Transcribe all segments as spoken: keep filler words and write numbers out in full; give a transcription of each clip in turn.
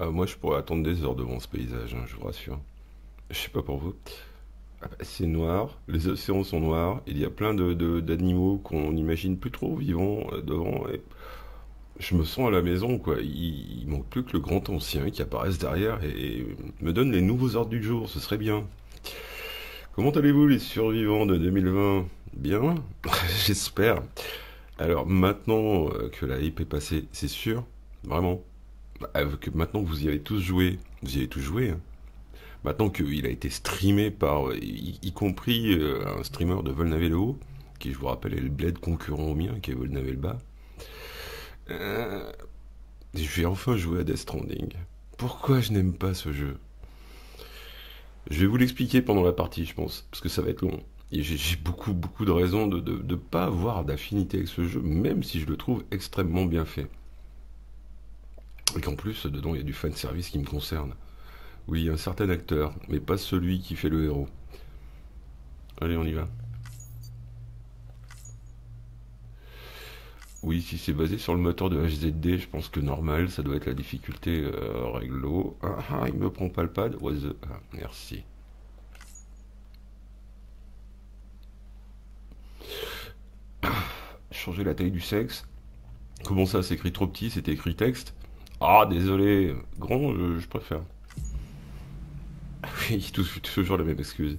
Ah, moi, je pourrais attendre des heures devant ce paysage, hein, je vous rassure. Je sais pas pour vous. Ah bah, c'est noir, les océans sont noirs, il y a plein de, de- d'animaux qu'on n'imagine plus trop vivants euh, devant. Et je me sens à la maison, quoi. Il, il manque plus que le grand ancien qui apparaisse derrière et, et me donne les nouveaux ordres du jour, ce serait bien. Comment allez-vous, les survivants de deux mille vingt? Bien? J'espère. Alors maintenant euh, que la hype est passée, c'est sûr, vraiment, bah, que maintenant que vous y avez tous joué, vous y avez tous joué, hein. Maintenant qu'il a été streamé par, euh, y, y compris euh, un streamer de Volnavé-le-Haut, qui je vous rappelle est le bled concurrent au mien, qui est Volnavé-le-Bas, euh, je vais enfin jouer à Death Stranding. Pourquoi je n'aime pas ce jeu? Je vais vous l'expliquer pendant la partie, je pense, parce que ça va être long. Et j'ai j'ai beaucoup, beaucoup de raisons de ne pas avoir d'affinité avec ce jeu, même si je le trouve extrêmement bien fait. Et qu'en plus, dedans, il y a du fanservice qui me concerne. Oui, un certain acteur, mais pas celui qui fait le héros. Allez, on y va. Oui, si c'est basé sur le moteur de H Z D, je pense que normal, ça doit être la difficulté euh, réglo. Ah, ah, il me prend pas le pad. What the... Ah, merci. Changer la taille du sexe. Comment ça, c'est écrit trop petit, c'est écrit texte? Ah, désolé. Grand, je, je préfère. Ah oui, tout- toujours la même excuse.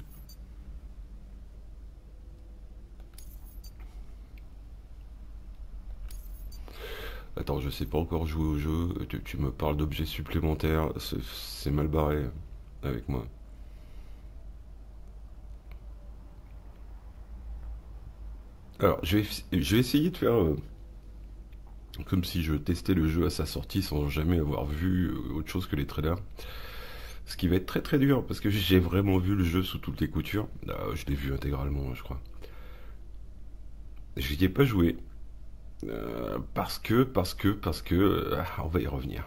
Attends, je sais pas encore jouer au jeu. Tu, tu me parles d'objets supplémentaires. C'est c'est mal barré avec moi. Alors, je vais, je vais essayer de faire euh, comme si je testais le jeu à sa sortie sans jamais avoir vu euh, autre chose que les trailers. Ce qui va être très très dur parce que j'ai vraiment vu le jeu sous toutes les coutures. Ah, je l'ai vu intégralement, je crois. Je n'y ai pas joué. Euh, parce que, parce que, parce que... euh, on va y revenir.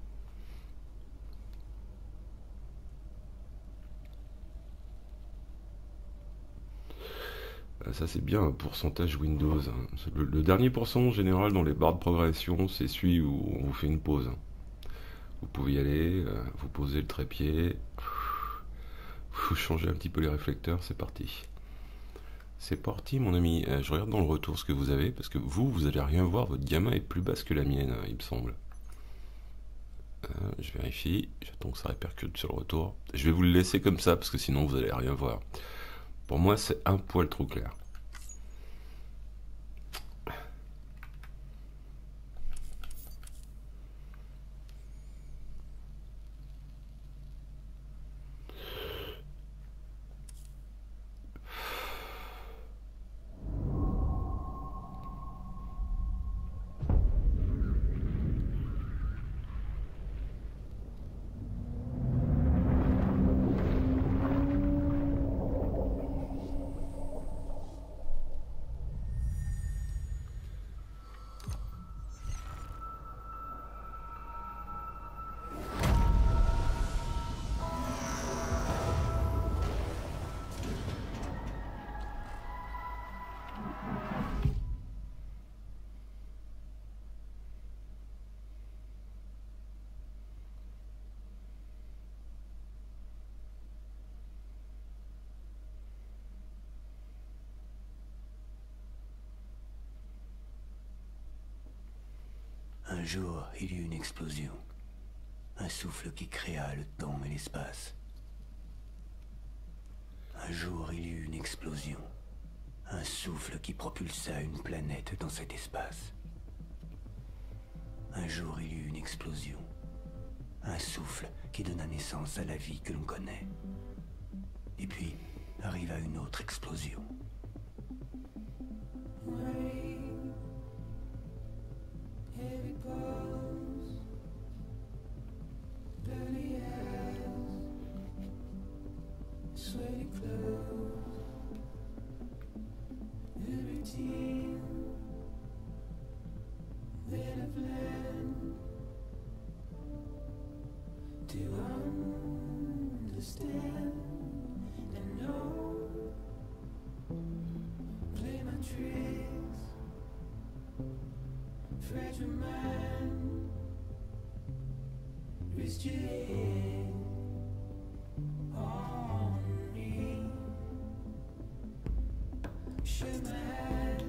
Euh, Ça c'est bien un pourcentage Windows, hein. Le, le dernier pourcent en général dans les barres de progression, c'est celui où on vous fait une pause. Vous pouvez y aller, euh, vous posez le trépied, vous changez un petit peu les réflecteurs, c'est parti. C'est parti mon ami. Euh, je regarde dans le retour ce que vous avez, parce que vous, vous allez rien voir, votre gamma est plus basse que la mienne, hein, il me semble. Euh, je vérifie, j'attends que ça répercute sur le retour. Je vais vous le laisser comme ça, parce que sinon vous allez rien voir. Pour moi, c'est un poil trop clair. Un jour, il y eut une explosion. Un souffle qui créa le temps et l'espace. Un jour, il y eut une explosion. Un souffle qui propulsa une planète dans cet espace. Un jour, il y eut une explosion. Un souffle qui donna naissance à la vie que l'on connaît. Et puis, arriva une autre explosion. Juste tu es en lui. Chemin,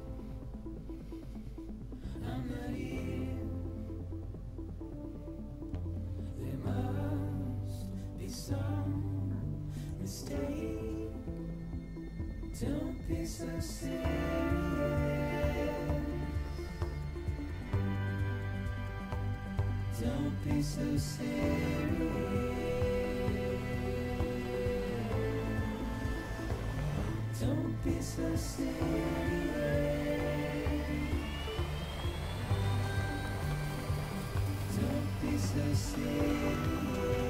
I'm not here. There must be some mistake. Don't be so serious. Don't be so serious. Don't be so serious. Don't be so serious.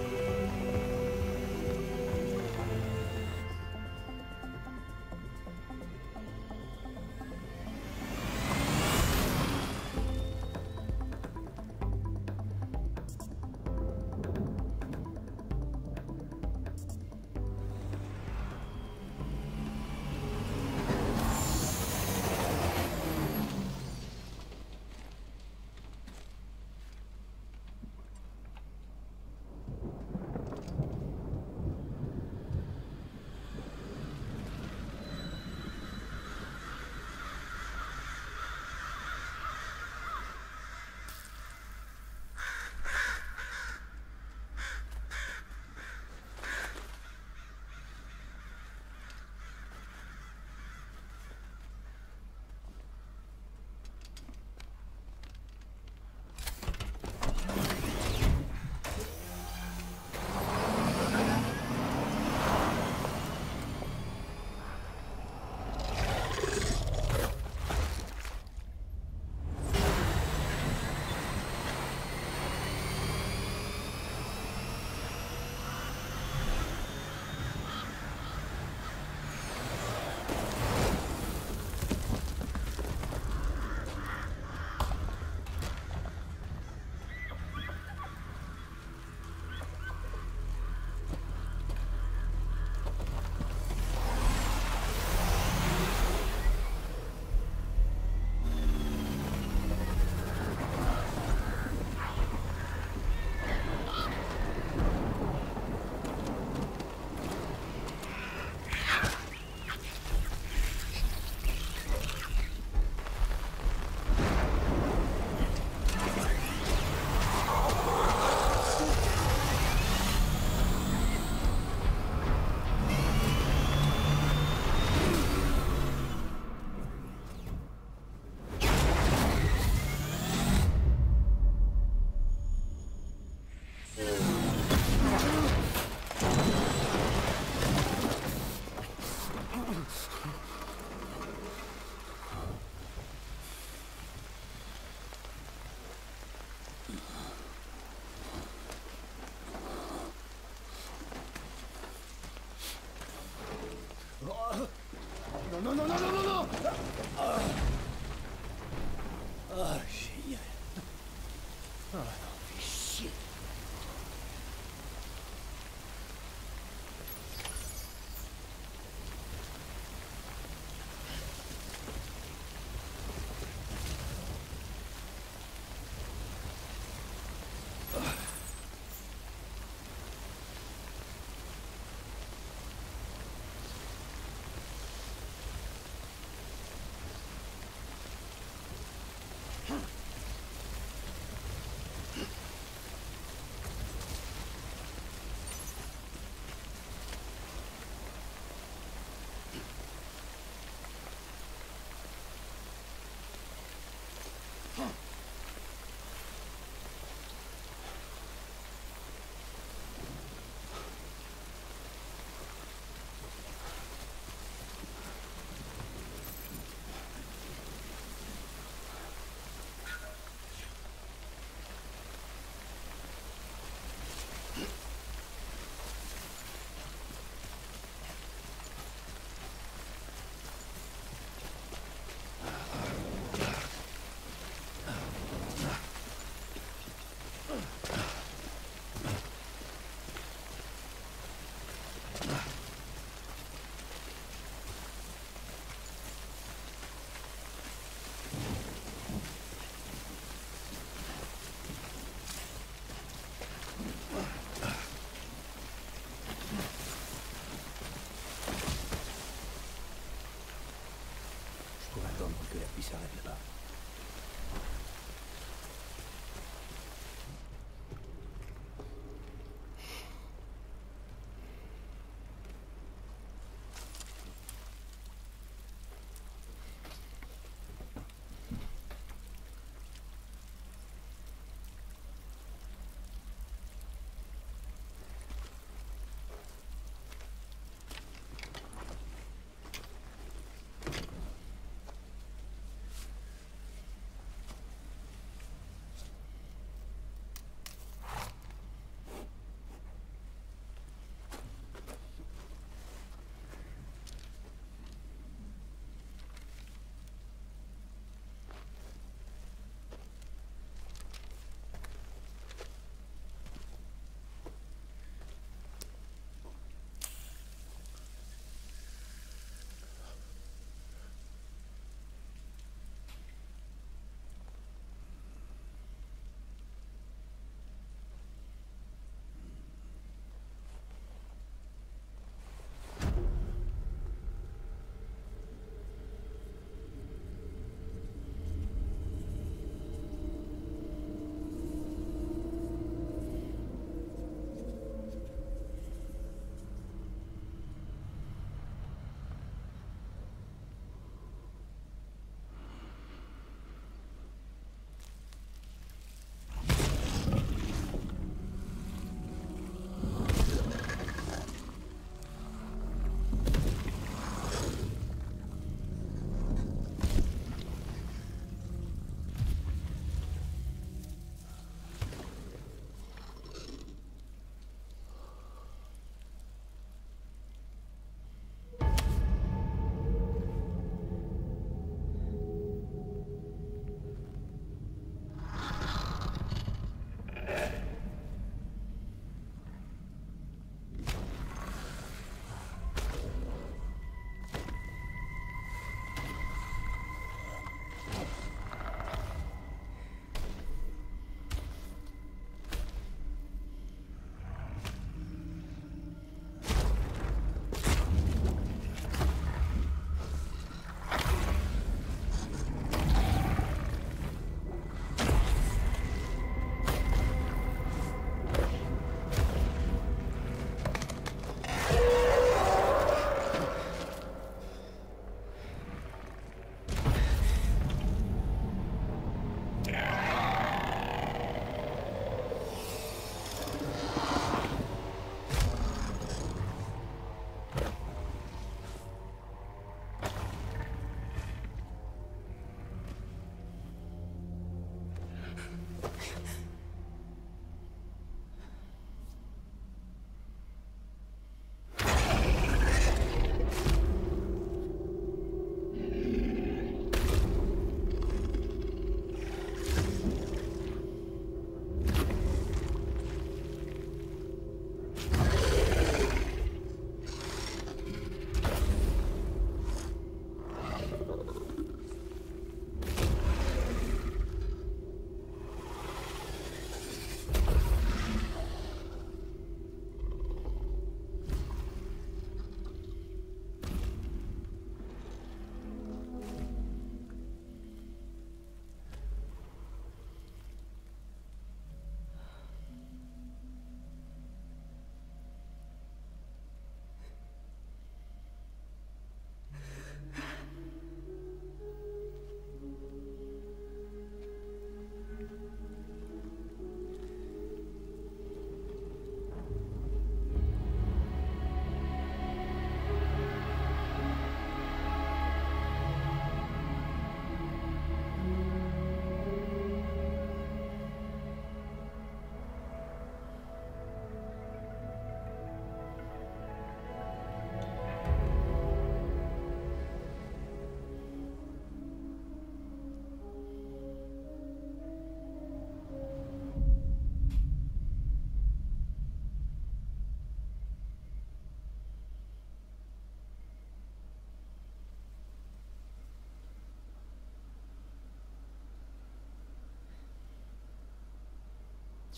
Non, non, non, non, non, non, non. Ah, ah, génial. Ah non, fais chier.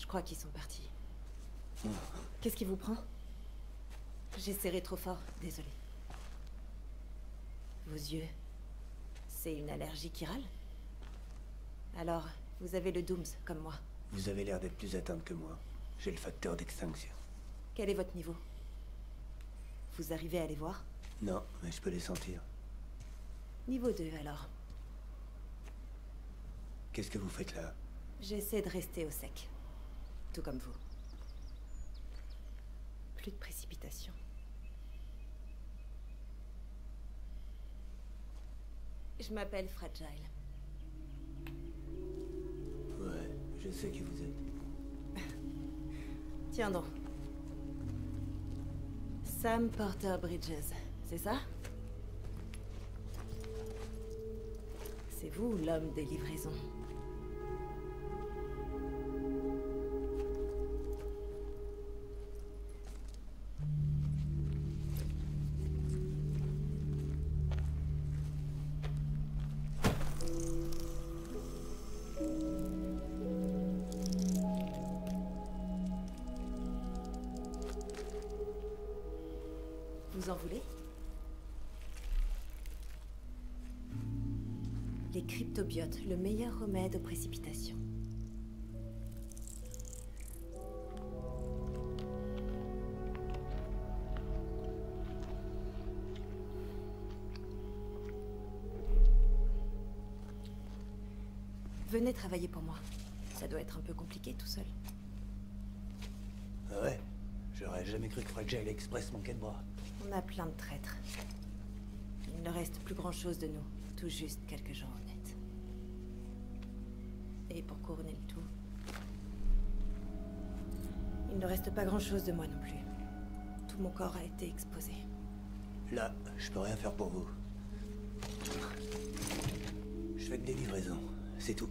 Je crois qu'ils sont partis. Qu'est-ce qui vous prend? J'ai serré trop fort, désolé. Vos yeux, c'est une allergie qui râle? Alors, vous avez le Dooms, comme moi. Vous avez l'air d'être plus atteinte que moi. J'ai le facteur d'extinction. Quel est votre niveau? Vous arrivez à les voir? Non, mais je peux les sentir. Niveau deux, alors. Qu'est-ce que vous faites là? J'essaie de rester au sec. Tout comme vous. Plus de précipitation. Je m'appelle Fragile. Ouais, je sais qui vous êtes. Tiens donc. Sam Porter Bridges, c'est ça? C'est vous, l'homme des livraisons. Vous en voulez? Les cryptobiotes, le meilleur remède aux précipitations. Venez travailler pour moi. Ça doit être un peu compliqué tout seul. Ah ouais? J'aurais jamais cru que Fragile Express manquait de bras. On a plein de traîtres. Il ne reste plus grand-chose de nous. Tout juste quelques gens honnêtes. Et pour couronner le tout, il ne reste pas grand-chose de moi non plus. Tout mon corps a été exposé. Là, je peux rien faire pour vous. Je fais que des livraisons, c'est tout.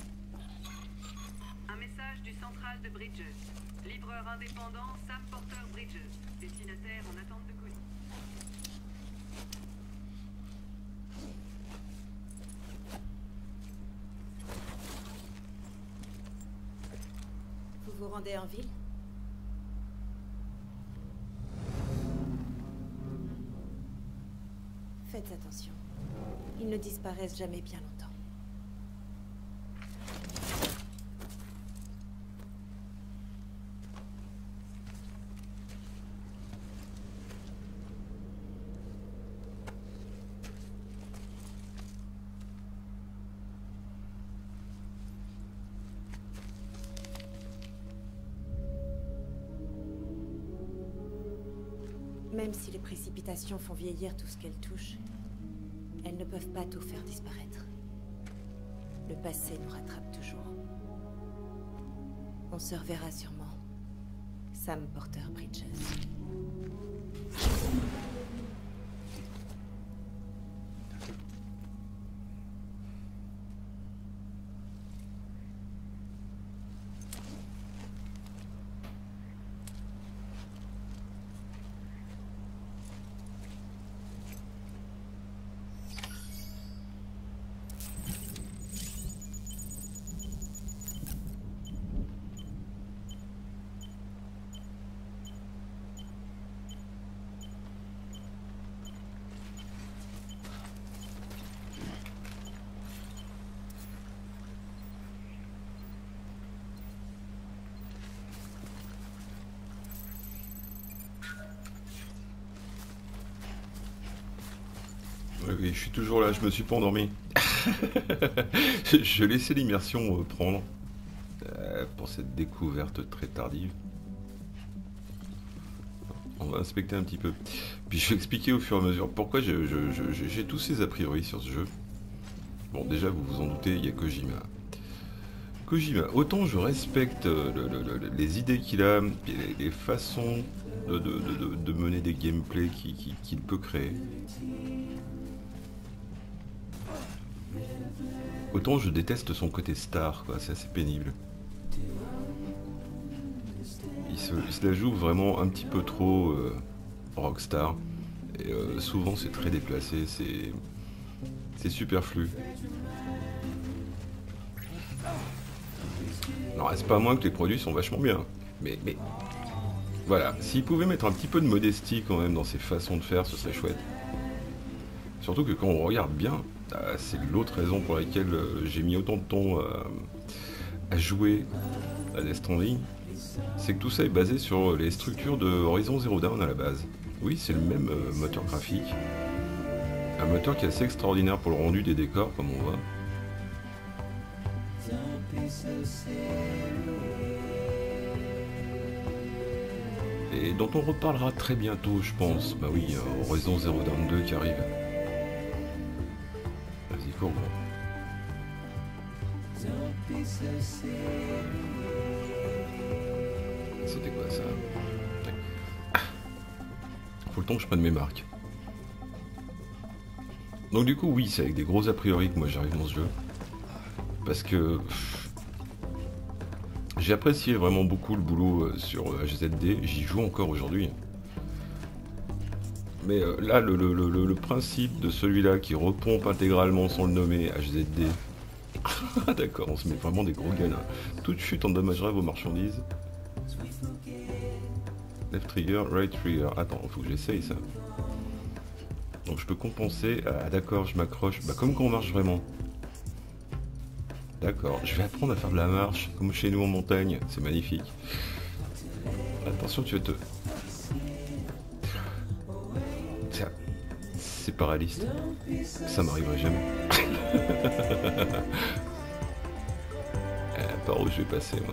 Un message du central de Bridges. Livreur indépendant Sam Porter Bridges. Destinataire en attente de colis. Vous vous rendez en ville? Faites attention. Ils ne disparaissent jamais bien longtemps. Même si les précipitations font vieillir tout ce qu'elles touchent, elles ne peuvent pas tout faire disparaître. Le passé nous rattrape toujours. On se reverra sûrement. Sam Porter Bridges. Oui, je suis toujours là, je me suis pas endormi. Je laissais l'immersion prendre euh, pour cette découverte très tardive. On va inspecter un petit peu. Puis je vais expliquer au fur et à mesure pourquoi j'ai je, je, je, tous ces a priori sur ce jeu. Bon, déjà, vous vous en doutez, il y a Kojima. Kojima, autant je respecte le, le, le, les idées qu'il a, les, les façons de, de, de, de mener des gameplays qu'il qui, qui peut créer. Autant je déteste son côté star, quoi, c'est assez pénible. Il se, il se la joue vraiment un petit peu trop euh, rockstar. Et euh, souvent c'est très déplacé, c'est c'est superflu. Non, reste pas moins que les produits sont vachement bien. Mais, mais... Voilà, s'ils pouvaient mettre un petit peu de modestie quand même dans ces façons de faire, ce serait chouette. Surtout que quand on regarde bien, euh, c'est l'autre raison pour laquelle euh, j'ai mis autant de temps euh, à jouer à Death Stranding, c'est que tout ça est basé sur les structures de Horizon Zero Dawn à la base. Oui, c'est le même euh, moteur graphique. Un moteur qui est assez extraordinaire pour le rendu des décors, comme on voit. Et dont on reparlera très bientôt, je pense. Bah oui, euh, Horizon Zero Dawn deux qui arrive. Vas-y, cours, gros. C'était quoi ça? Faut le temps que je prenne mes marques. Donc du coup, oui, c'est avec des gros a priori que moi j'arrive dans ce jeu. Parce que... pff, j'ai apprécié vraiment beaucoup le boulot sur H Z D, j'y joue encore aujourd'hui. Mais euh, là, le, le, le, le principe de celui-là qui repompe intégralement sans le nommer H Z D... D'accord, on se met vraiment des gros gains. Toute chute endommagera vos marchandises. Left trigger, right trigger. Attends, faut que j'essaye ça. Donc je peux compenser. Ah d'accord, je m'accroche. Bah comme quand on marche vraiment. D'accord, je vais apprendre à faire de la marche, comme chez nous en montagne. C'est magnifique. Attention, tu vas te... C'est paralyste. Ça m'arriverait jamais. euh, par où je vais passer, moi?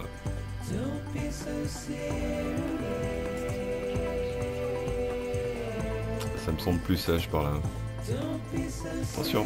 Ça me semble plus sage par là. Attention.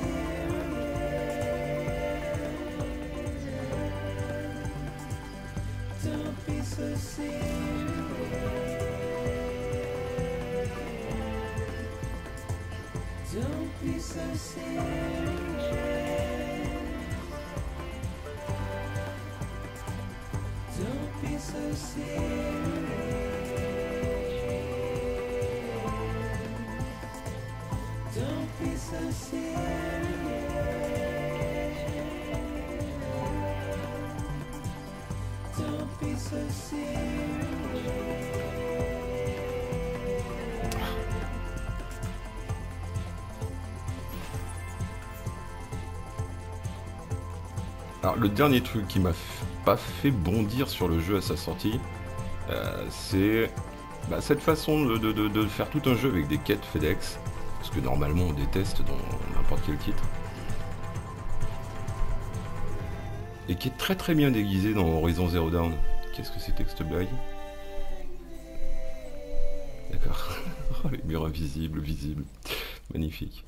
Alors le dernier truc qui m'a pas fait bondir sur le jeu à sa sortie, euh, c'est bah, cette façon de, de, de, de faire tout un jeu avec des quêtes FedEx, parce que normalement on déteste dans n'importe quel titre, et qui est très très bien déguisé dans Horizon Zero Dawn. Qu'est-ce que c'était que cette blague? D'accord. Oh, les murs invisibles, visibles, magnifique.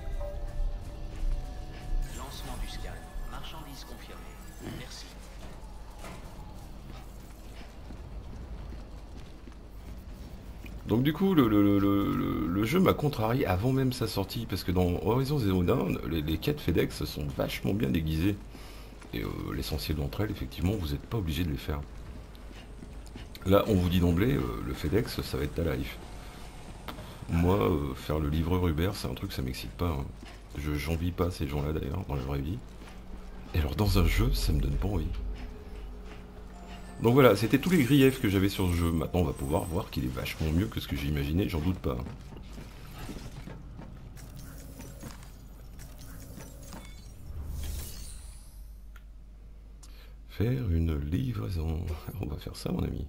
Donc du coup, le, le, le, le, le jeu m'a contrarié avant même sa sortie, parce que dans Horizon Zero Dawn, les, les quêtes FedEx sont vachement bien déguisées. Et euh, l'essentiel d'entre elles, effectivement, vous n'êtes pas obligé de les faire. Là, on vous dit d'emblée, euh, le FedEx, ça va être ta life. Moi, euh, faire le livreur Uber, c'est un truc, ça m'excite pas. Hein. Je j'envie pas ces gens-là, d'ailleurs, dans la vraie vie. Et alors, dans un jeu, ça me donne pas envie. Donc voilà, c'était tous les griefs que j'avais sur ce jeu. Maintenant, on va pouvoir voir qu'il est vachement mieux que ce que j'imaginais, j'en doute pas. Faire une livraison. On va faire ça, mon ami.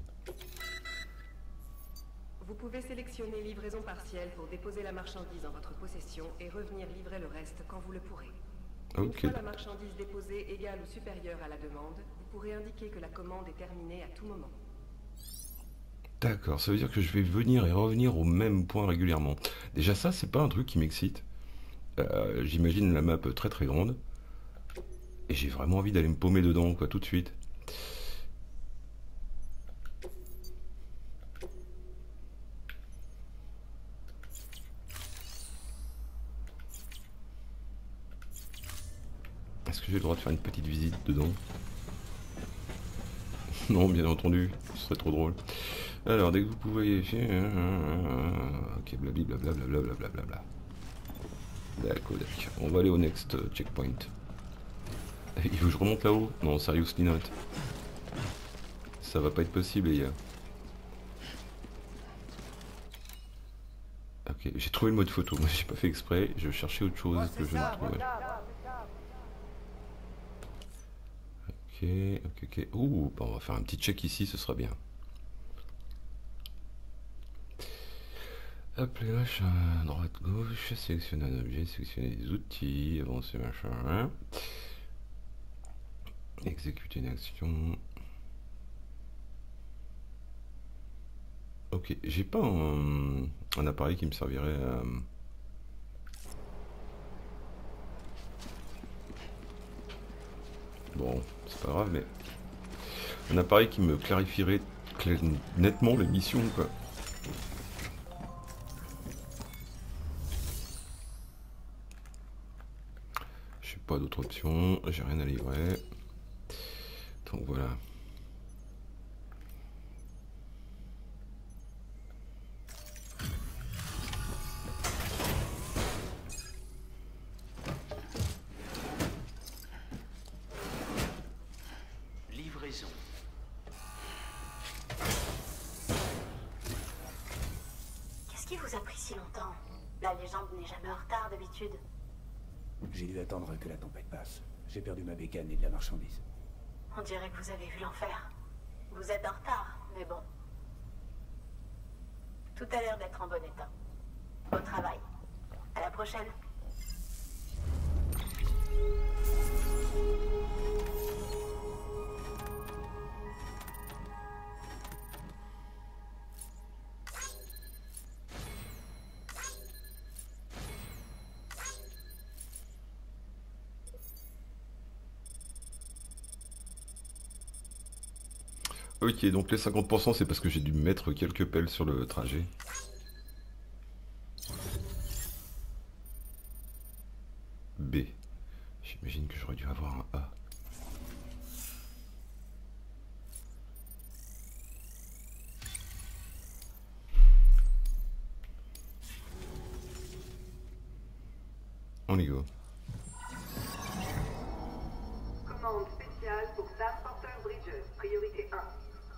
Vous pouvez sélectionner livraison partielle pour déposer la marchandise en votre possession et revenir livrer le reste quand vous le pourrez. Ok. Une fois la marchandise déposée égale ou supérieure à la demande, vous pourrez indiquer que la commande est terminée à tout moment. D'accord, ça veut dire que je vais venir et revenir au même point régulièrement. Déjà ça, c'est pas un truc qui m'excite. Euh, J'imagine la map très très grande. Et j'ai vraiment envie d'aller me paumer dedans, quoi, tout de suite. Est-ce que j'ai le droit de faire une petite visite dedans? Non, bien entendu, ce serait trop drôle. Alors, dès que vous pouvez... Ok, blablabla, blablabla, blablabla. D'accord, d'accord. On va aller au next checkpoint. Il faut que je remonte là-haut? Non, seriously not. Ça va pas être possible, les gars. Ok, j'ai trouvé le mode photo. Moi, j'ai pas fait exprès. Je cherchais autre chose que je ne trouvais. Ok, ok, ok. Ouh, bon, on va faire un petit check ici, ce sera bien. Hop, les machins, droite, gauche, sélectionner un objet, sélectionner des outils, avancer, machin. Hein. Exécuter une action. Ok, j'ai pas un, un appareil qui me servirait à... Bon, c'est pas grave, mais... Un appareil qui me clarifierait cl- nettement les missions, quoi. J'ai pas d'autre option, j'ai rien à livrer. Donc voilà. Livraison. Qu'est-ce qui vous a pris si longtemps? La légende n'est jamais en retard d'habitude. J'ai dû attendre que la tempête passe. J'ai perdu ma bécane et de la marchandise. On dirait que vous avez vu l'enfer. Vous êtes en retard, mais bon. Tout a l'air d'être en bon état. Au travail. À la prochaine. Ok, donc les cinquante pour cent c'est parce que j'ai dû mettre quelques pelles sur le trajet. B. J'imagine que j'aurais dû avoir un A. On y go. Commande spéciale pour Sam Porter Bridges, priorité un.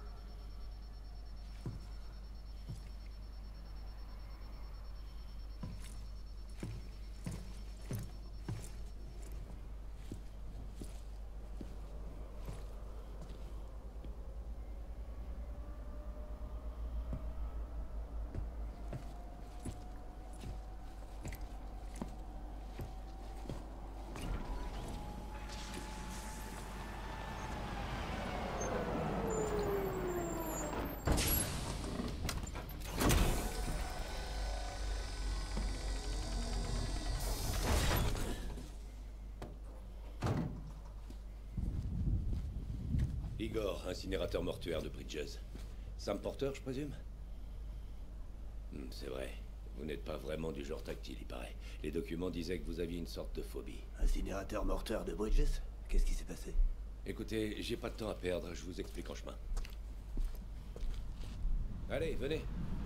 Igor, incinérateur mortuaire de Bridges. Sam Porter, je présume? Hmm, c'est vrai. Vous n'êtes pas vraiment du genre tactile, il paraît. Les documents disaient que vous aviez une sorte de phobie. Incinérateur mortuaire de Bridges? Qu'est-ce qui s'est passé? Écoutez, j'ai pas de temps à perdre, je vous explique en chemin. Allez, venez.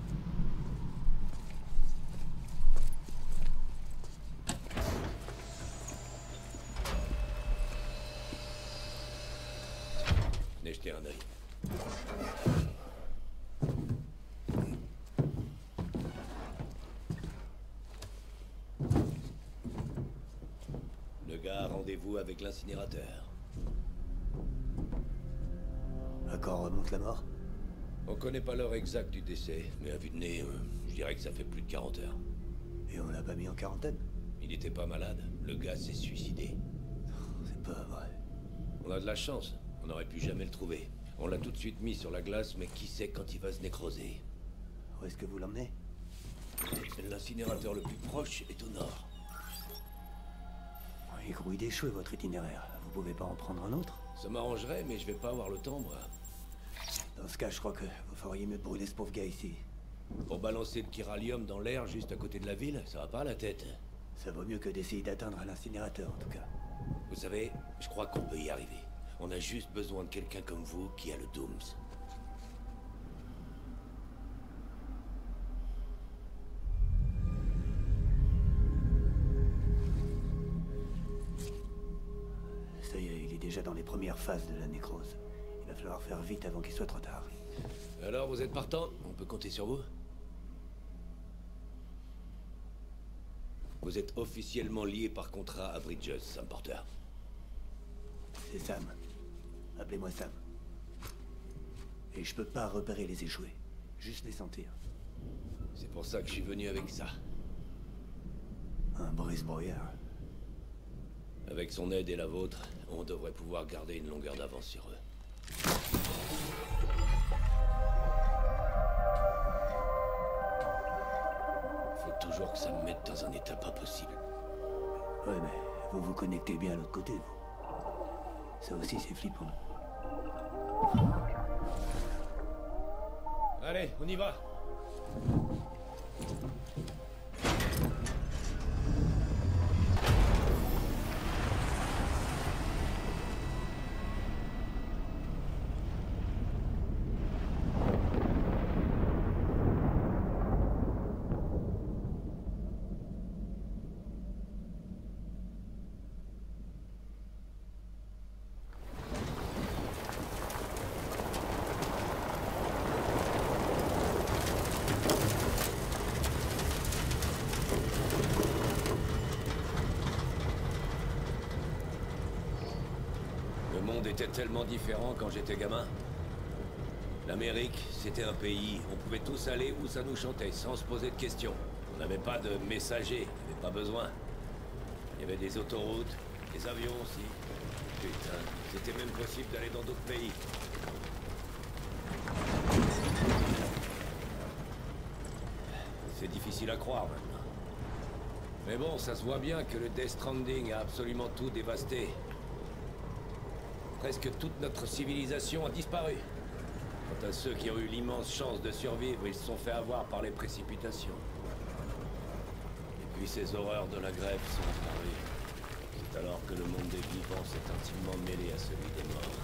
Venez jeter un œil. Le gars a rendez-vous avec l'incinérateur. À quand remonte la mort? On connaît pas l'heure exacte du décès, mais à vue de nez, euh, je dirais que ça fait plus de quarante heures. Et on l'a pas mis en quarantaine? Il était pas malade, le gars s'est suicidé. C'est pas vrai. On a de la chance, on n'aurait pu jamais le trouver. On l'a tout de suite mis sur la glace, mais qui sait quand il va se nécroser? Où est-ce que vous l'emmenez? L'incinérateur le plus proche est au nord. Il grouille d'échouer votre itinéraire. Vous pouvez pas en prendre un autre? Ça m'arrangerait, mais je vais pas avoir le temps, moi. Dans ce cas, je crois que vous feriez mieux de brûler ce pauvre gars ici. Pour balancer le chiralium dans l'air juste à côté de la ville, ça va pas à la tête. Ça vaut mieux que d'essayer d'atteindre l'incinérateur, en tout cas. Vous savez, je crois qu'on peut y arriver. On a juste besoin de quelqu'un comme vous qui a le Dooms. Ça y est, il est déjà dans les premières phases de la nécrose. Il va Va falloir faire vite avant qu'il soit trop tard. Alors, vous êtes partant? On peut compter sur vous? Vous êtes officiellement lié par contrat à Bridges, Sam Porter. C'est Sam. Appelez-moi Sam. Et je peux pas repérer les échoués. Juste les sentir. C'est pour ça que je suis venu avec ça. Un brise-brouillard. Avec son aide et la vôtre, on devrait pouvoir garder une longueur d'avance sur eux. Faut toujours que ça me mette dans un état pas possible. Ouais, mais vous vous connectez bien à l'autre côté, vous. Ça aussi, c'est flippant. Allez, on y va. Était tellement différent quand j'étais gamin. L'Amérique, c'était un pays, on pouvait tous aller où ça nous chantait, sans se poser de questions. On n'avait pas de messagers, on n'avait pas besoin. Il y avait des autoroutes, des avions aussi. Putain, c'était même possible d'aller dans d'autres pays. C'est difficile à croire maintenant. Mais bon, ça se voit bien que le Death Stranding a absolument tout dévasté. Presque toute notre civilisation a disparu. Quant à ceux qui ont eu l'immense chance de survivre, ils se sont fait avoir par les précipitations. Et puis ces horreurs de la grève sont apparues. C'est alors que le monde des vivants s'est intimement mêlé à celui des morts.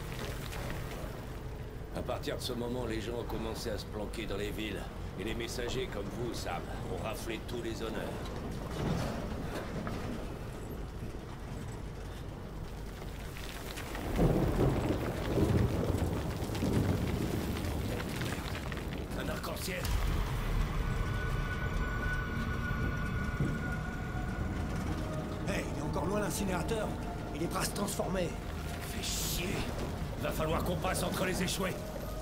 À partir de ce moment, les gens ont commencé à se planquer dans les villes. Et les messagers comme vous, Sam, ont raflé tous les honneurs. Hey, il est encore loin l'incinérateur. Il est prêt à se transformer. Fais chier. Va falloir qu'on passe entre les échoués.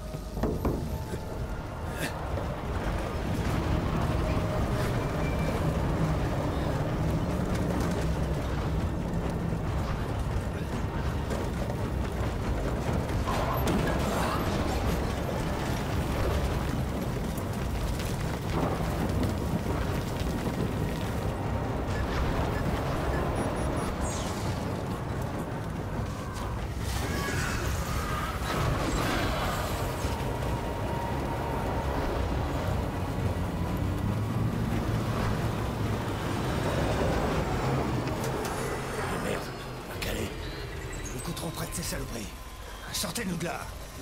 Ces saloperies. Sortez-nous de là.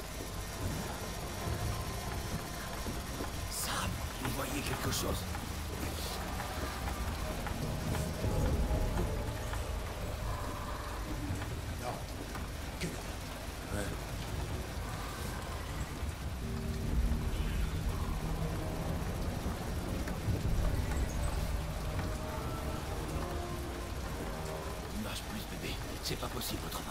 Sam, vous voyez quelque chose? Non. Que... Ouais. Il marche plus, bébé. C'est pas possible autrement.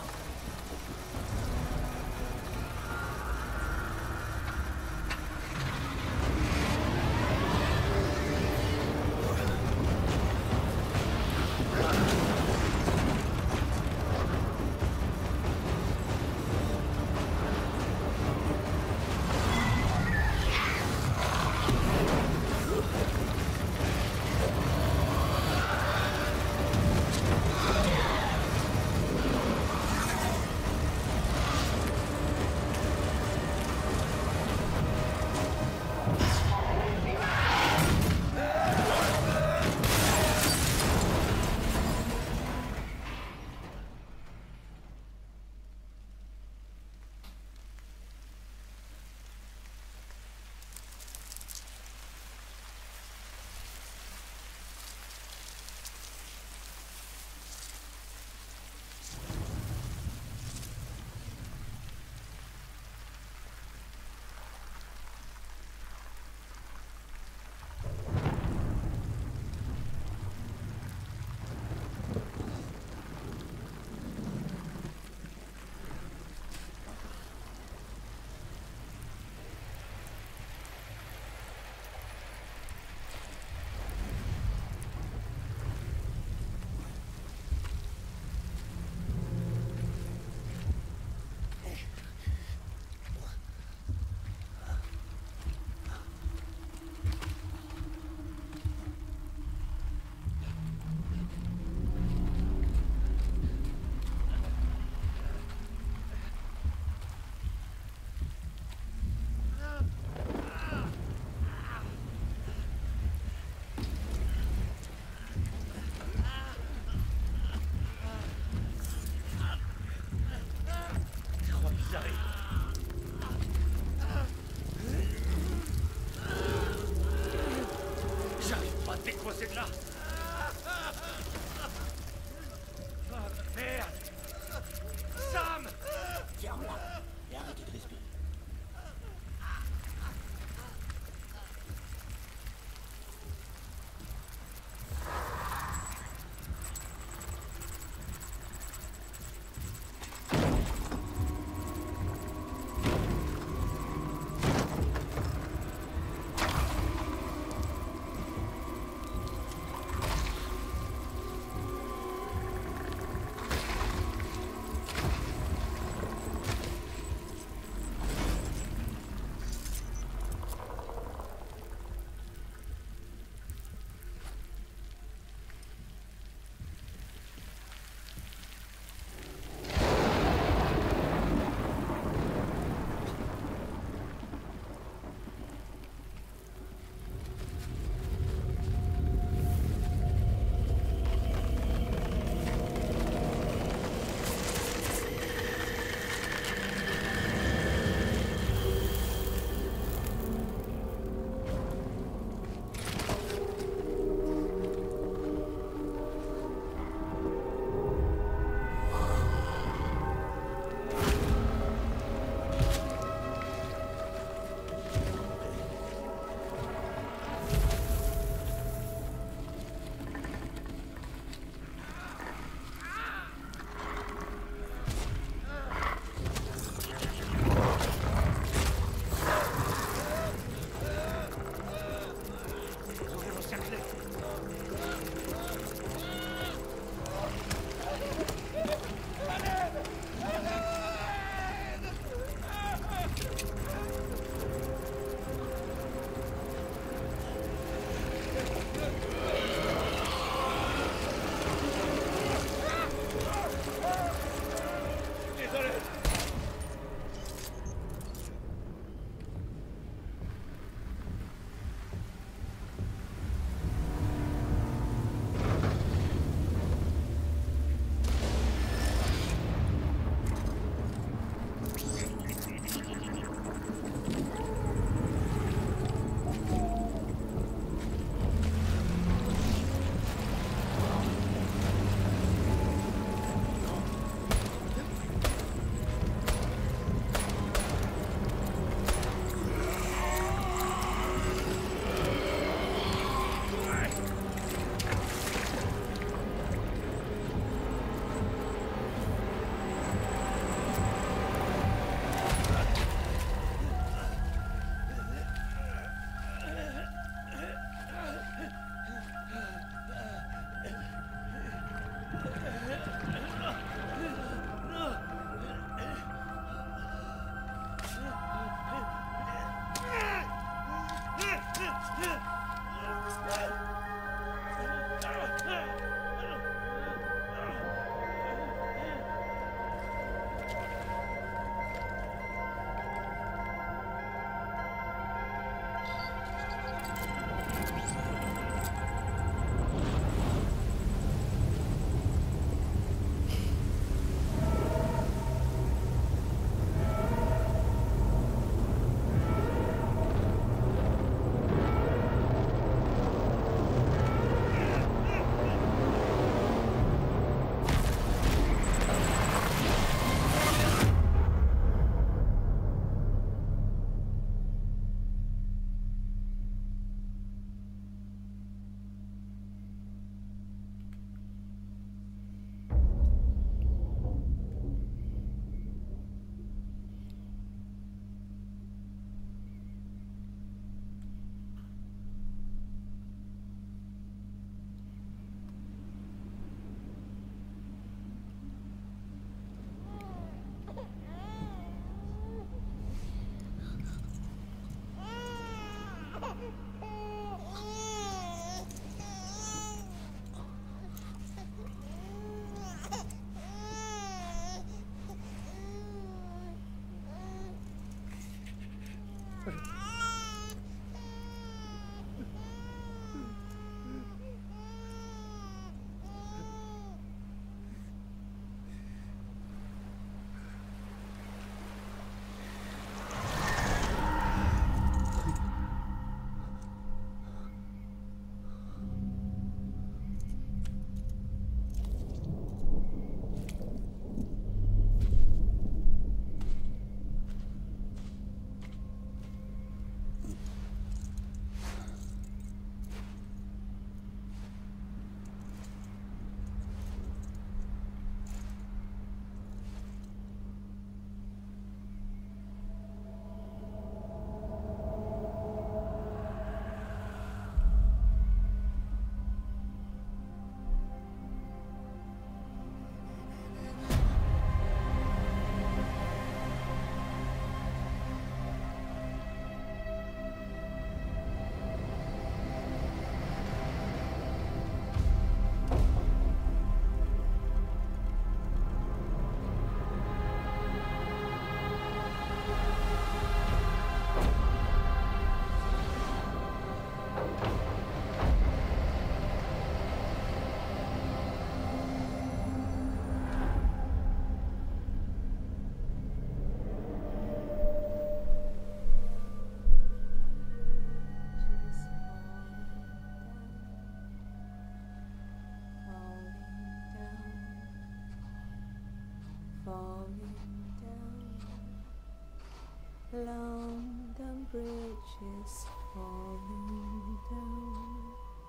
London Bridge is falling down,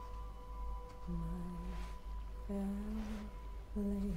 my fair lady.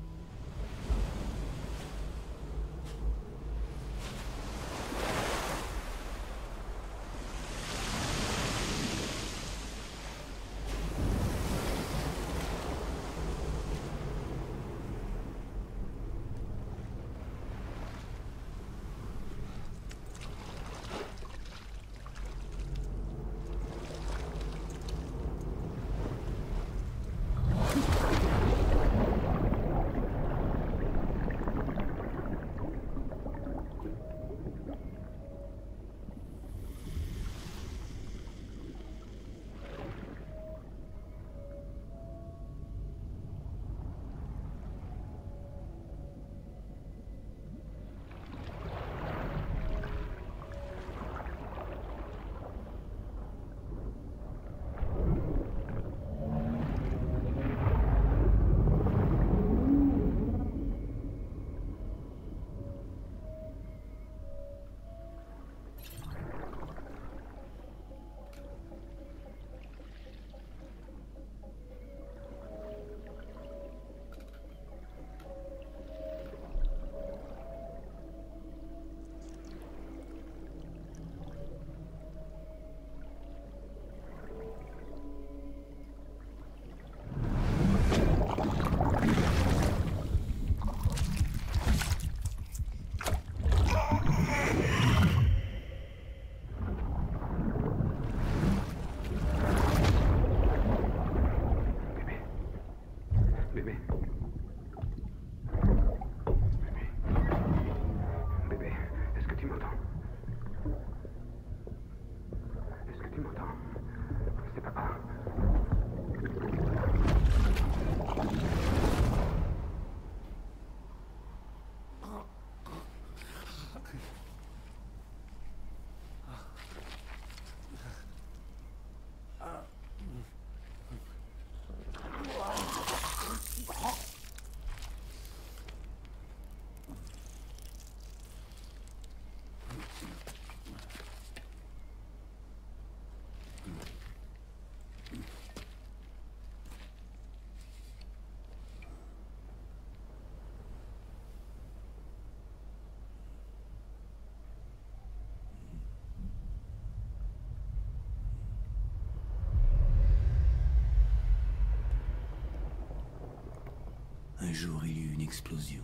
Un jour, il y eut une explosion.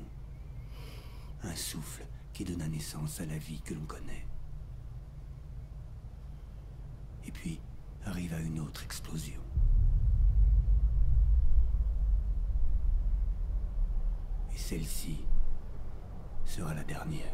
Un souffle qui donna naissance à la vie que l'on connaît. Et puis, arriva une autre explosion. Et celle-ci sera la dernière.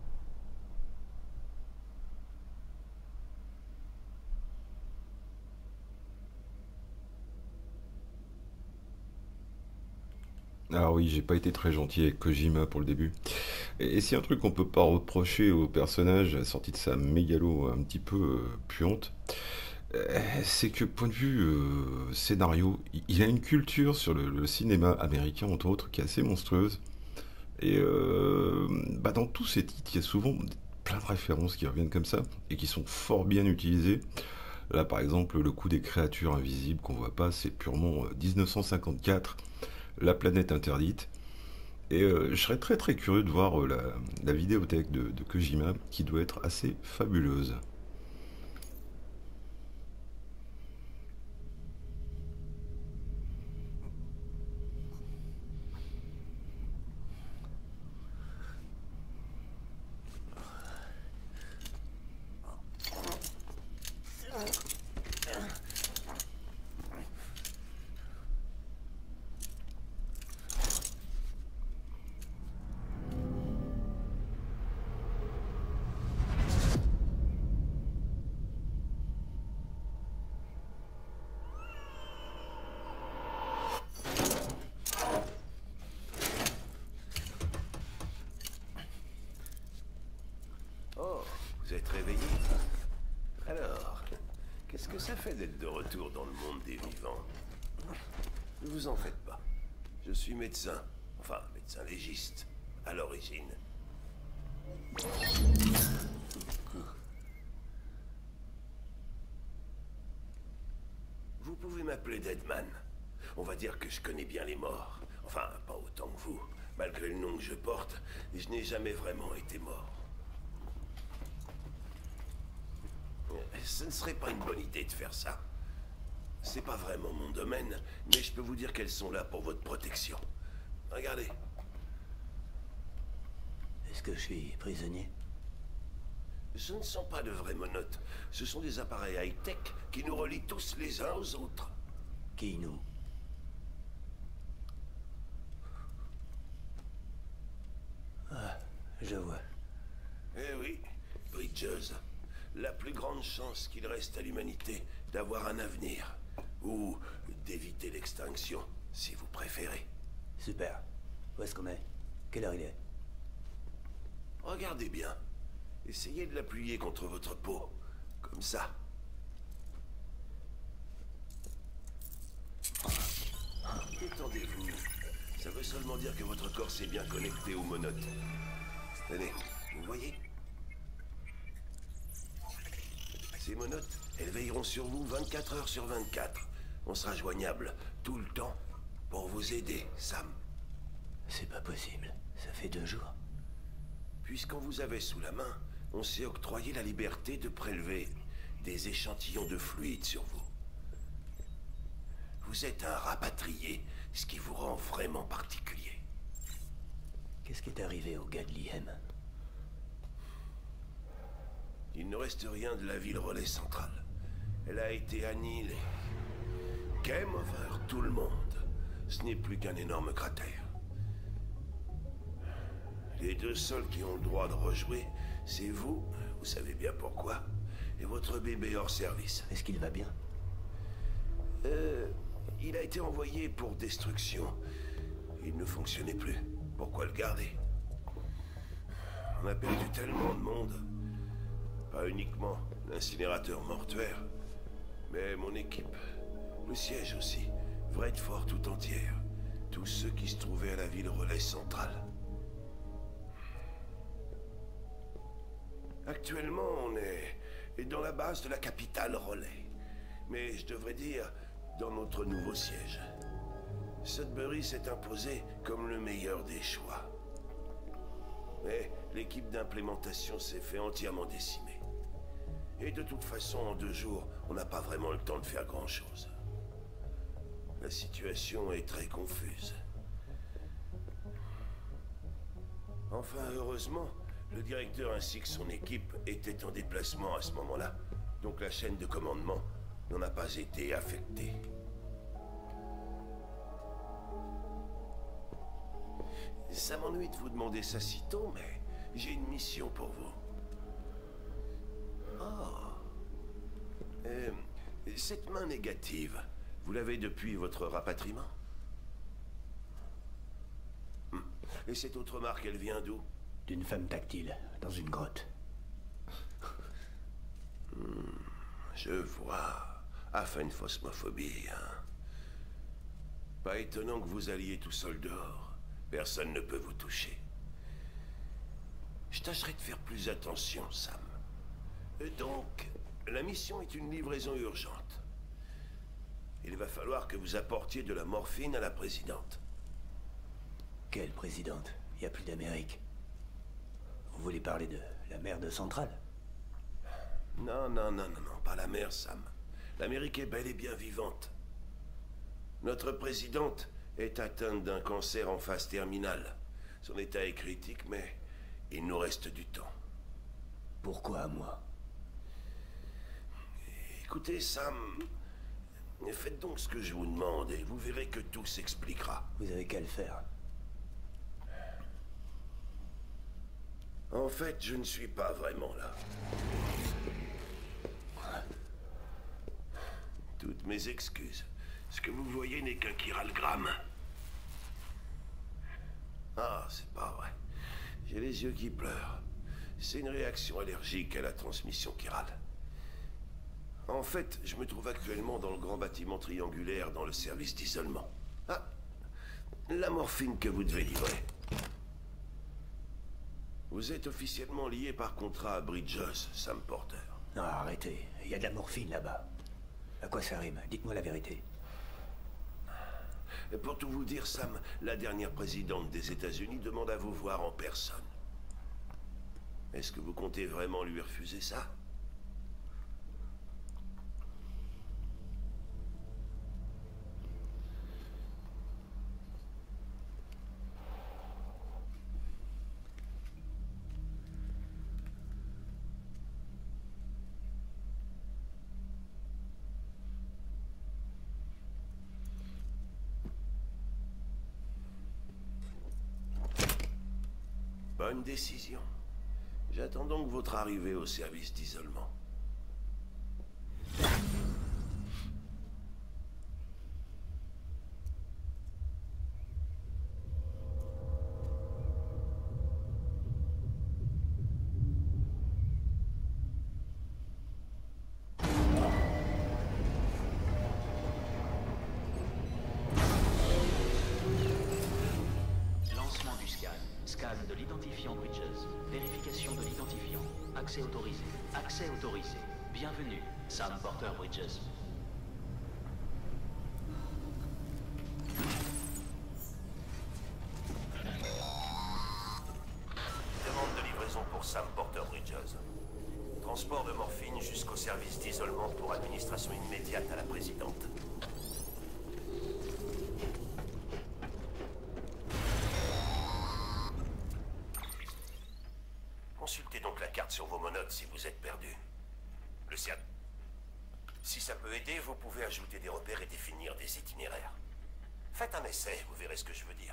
Ah oui, j'ai pas été très gentil avec Kojima pour le début. Et, et c'est un truc qu'on peut pas reprocher au personnage, sorti de sa mégalo un petit peu euh, puante, euh, c'est que point de vue euh, scénario, il, il a une culture sur le, le cinéma américain, entre autres, qui est assez monstrueuse. Et euh, bah, dans tous ces titres, il y a souvent plein de références qui reviennent comme ça, et qui sont fort bien utilisées. Là, par exemple, le coup des créatures invisibles qu'on voit pas, c'est purement euh, mille neuf cent cinquante-quatre, La planète interdite. Et euh, je serais très très curieux de voir euh, la, la vidéothèque de, de Kojima, qui doit être assez fabuleuse. Oh, vous êtes réveillé? Alors, qu'est-ce que ça fait d'être de retour dans le monde des vivants? Ne vous en faites pas. Je suis médecin, enfin médecin légiste, à l'origine. m'appeler Deadman. On va dire que je connais bien les morts. Enfin, pas autant que vous. Malgré le nom que je porte, je n'ai jamais vraiment été mort. Ce ne serait pas une bonne idée de faire ça. C'est pas vraiment mon domaine, mais je peux vous dire qu'elles sont là pour votre protection. Regardez. Est-ce que je suis prisonnier? Ce ne sont pas de vraies monotes. Ce sont des appareils high-tech qui nous relient tous les uns aux autres. Qui nous? Ah, je vois. Eh oui, Bridges. La plus grande chance qu'il reste à l'humanité d'avoir un avenir. Ou d'éviter l'extinction, si vous préférez. Super. Où est-ce qu'on est? Quelle heure il est? Regardez bien. Essayez de l'appuyer contre votre peau. Comme ça. Détendez-vous. Ça veut seulement dire que votre corps s'est bien connecté aux monotes. Tenez, vous voyez? Ces monotes, elles veilleront sur vous vingt-quatre heures sur vingt-quatre. On sera joignable tout le temps pour vous aider, Sam. C'est pas possible. Ça fait deux jours. Puisqu'on vous avait sous la main, on s'est octroyé la liberté de prélever des échantillons de fluide sur vous. Vous êtes un rapatrié, ce qui vous rend vraiment particulier. Qu'est-ce qui est arrivé au gars de l'I M? Il ne reste rien de la ville relais centrale. Elle a été annihilée. Game over, tout le monde. Ce n'est plus qu'un énorme cratère. Les deux seuls qui ont le droit de rejouer, c'est vous, vous savez bien pourquoi, et votre bébé hors service. Est-ce qu'il va bien? Euh... Il a été envoyé pour destruction. Il ne fonctionnait plus. Pourquoi le garder? On a perdu tellement de monde. Pas uniquement l'incinérateur mortuaire, mais mon équipe, le siège aussi, Vredefort tout entière, tous ceux qui se trouvaient à la ville relais centrale. Actuellement, on est dans la base de la capitale relais, mais je devrais dire dans notre nouveau siège. Sudbury s'est imposé comme le meilleur des choix. Mais l'équipe d'implémentation s'est fait entièrement décimer. Et de toute façon, en deux jours, on n'a pas vraiment le temps de faire grand-chose. La situation est très confuse. Enfin, heureusement, le directeur ainsi que son équipe étaient en déplacement à ce moment-là. Donc la chaîne de commandement n'en a pas été affectée. Ça m'ennuie de vous demander ça si tôt, mais j'ai une mission pour vous. Oh. Euh, cette main négative, vous l'avez depuis votre rapatriement? Hum. Et cette autre marque, elle vient d'où? D'une femme tactile, dans une grotte. Hum, je vois. Aphenphosmophobie, hein. Pas étonnant que vous alliez tout seul dehors. Personne ne peut vous toucher. Je tâcherai de faire plus attention, Sam. Et donc, la mission est une livraison urgente. Il va falloir que vous apportiez de la morphine à la présidente. Quelle présidente? Il n'y a plus d'Amérique. Vous voulez parler de la mère de Centrale? Non, non, non, non, non, pas la mère, Sam. L'Amérique est bel et bien vivante. Notre présidente est atteinte d'un cancer en phase terminale. Son état est critique, mais il nous reste du temps. Pourquoi à moi? Écoutez, Sam, faites donc ce que je vous demande et vous verrez que tout s'expliquera. Vous avez qu'à le faire. En fait, je ne suis pas vraiment là. Toutes mes excuses. Ce que vous voyez n'est qu'un chiralgramme. Ah, c'est pas vrai. J'ai les yeux qui pleurent. C'est une réaction allergique à la transmission chirale. En fait, je me trouve actuellement dans le grand bâtiment triangulaire dans le service d'isolement. Ah, la morphine que vous devez livrer. Vous êtes officiellement lié par contrat à Bridges, Sam Porter. Non, arrêtez. Il y a de la morphine là-bas. À quoi ça rime? Dites-moi la vérité. Pour tout vous dire, Sam, la dernière présidente des États-Unis demande à vous voir en personne. Est-ce que vous comptez vraiment lui refuser ça? Bonne décision. J'attends donc votre arrivée au service d'isolement. Lancement du scan. Scan de l'identifiant Bridges. Vérification de l'identifiant. Accès autorisé. Accès autorisé. Bienvenue, Sam Porter Bridges. Demande de livraison pour Sam Porter Bridges. Transport de morphine jusqu'au service d'isolement pour administration immédiate à la présidente. Consultez donc la carte sur vos monotes si vous êtes perdu. Le C I A. Si ça peut aider, vous pouvez ajouter des repères et définir des itinéraires. Faites un essai, vous verrez ce que je veux dire.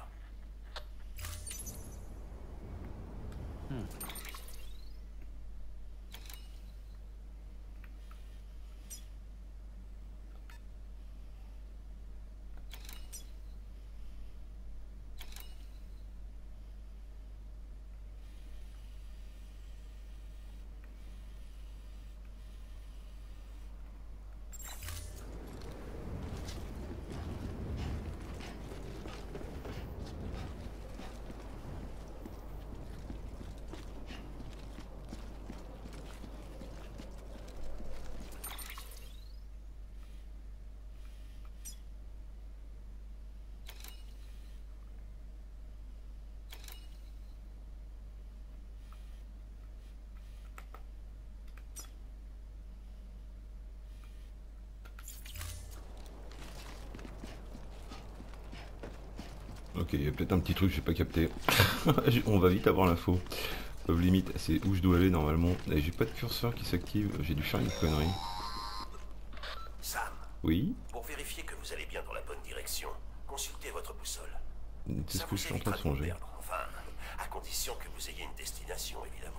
Ok, il y a peut-être un petit truc que j'ai pas capté. On va vite avoir l'info. Peuvent limite, c'est où je dois aller normalement. Et j'ai pas de curseur qui s'active, j'ai dû faire une connerie. Sam, Oui, pour vérifier que vous allez bien dans la bonne direction, consultez votre boussole. c'est ce Ça que vous je suis en train de évitera vous songer. perdre. Enfin, à condition que vous ayez une destination, évidemment.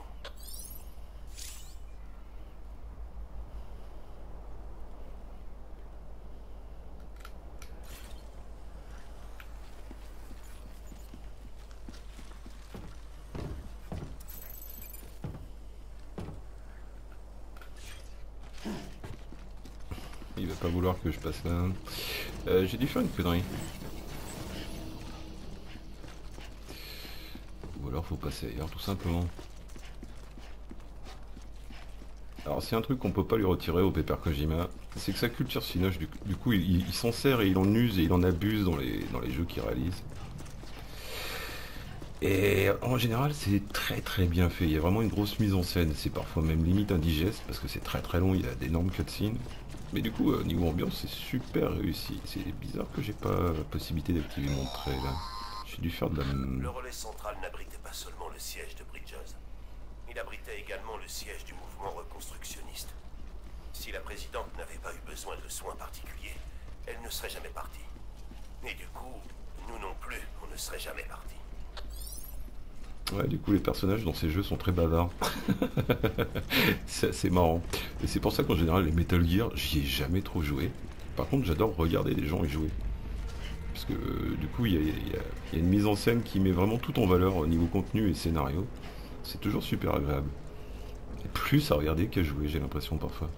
Il va pas vouloir que je passe là. Euh, j'ai dû faire une connerie. Ou alors faut passer ailleurs tout simplement. Alors c'est un truc qu'on peut pas lui retirer au Pepper Kojima, c'est que sa culture cinoche, du, du coup il, il s'en sert et il en use et il en abuse dans les, dans les jeux qu'il réalise. Et en général c'est très très bien fait, il y a vraiment une grosse mise en scène, c'est parfois même limite indigeste parce que c'est très très long, il y a d'énormes cutscenes. Mais du coup, euh, niveau ambiance, c'est super réussi. C'est bizarre que j'ai pas la possibilité d'activer mon trait là. J'ai dû faire de la... Le relais central n'abritait pas seulement le siège de Bridges. Il abritait également le siège du mouvement reconstructionniste. Si la présidente n'avait pas eu besoin de soins particuliers, elle ne serait jamais partie. Et du coup, nous non plus, on ne serait jamais partis. Ouais, du coup, les personnages dans ces jeux sont très bavards. C'est assez marrant. Et c'est pour ça qu'en général, les Metal Gear, j'y ai jamais trop joué. Par contre, j'adore regarder les gens y jouer. Parce que euh, du coup, il y, y, y a une mise en scène qui met vraiment tout en valeur au niveau contenu et scénario. C'est toujours super agréable. Et plus à regarder qu'à jouer, j'ai l'impression parfois.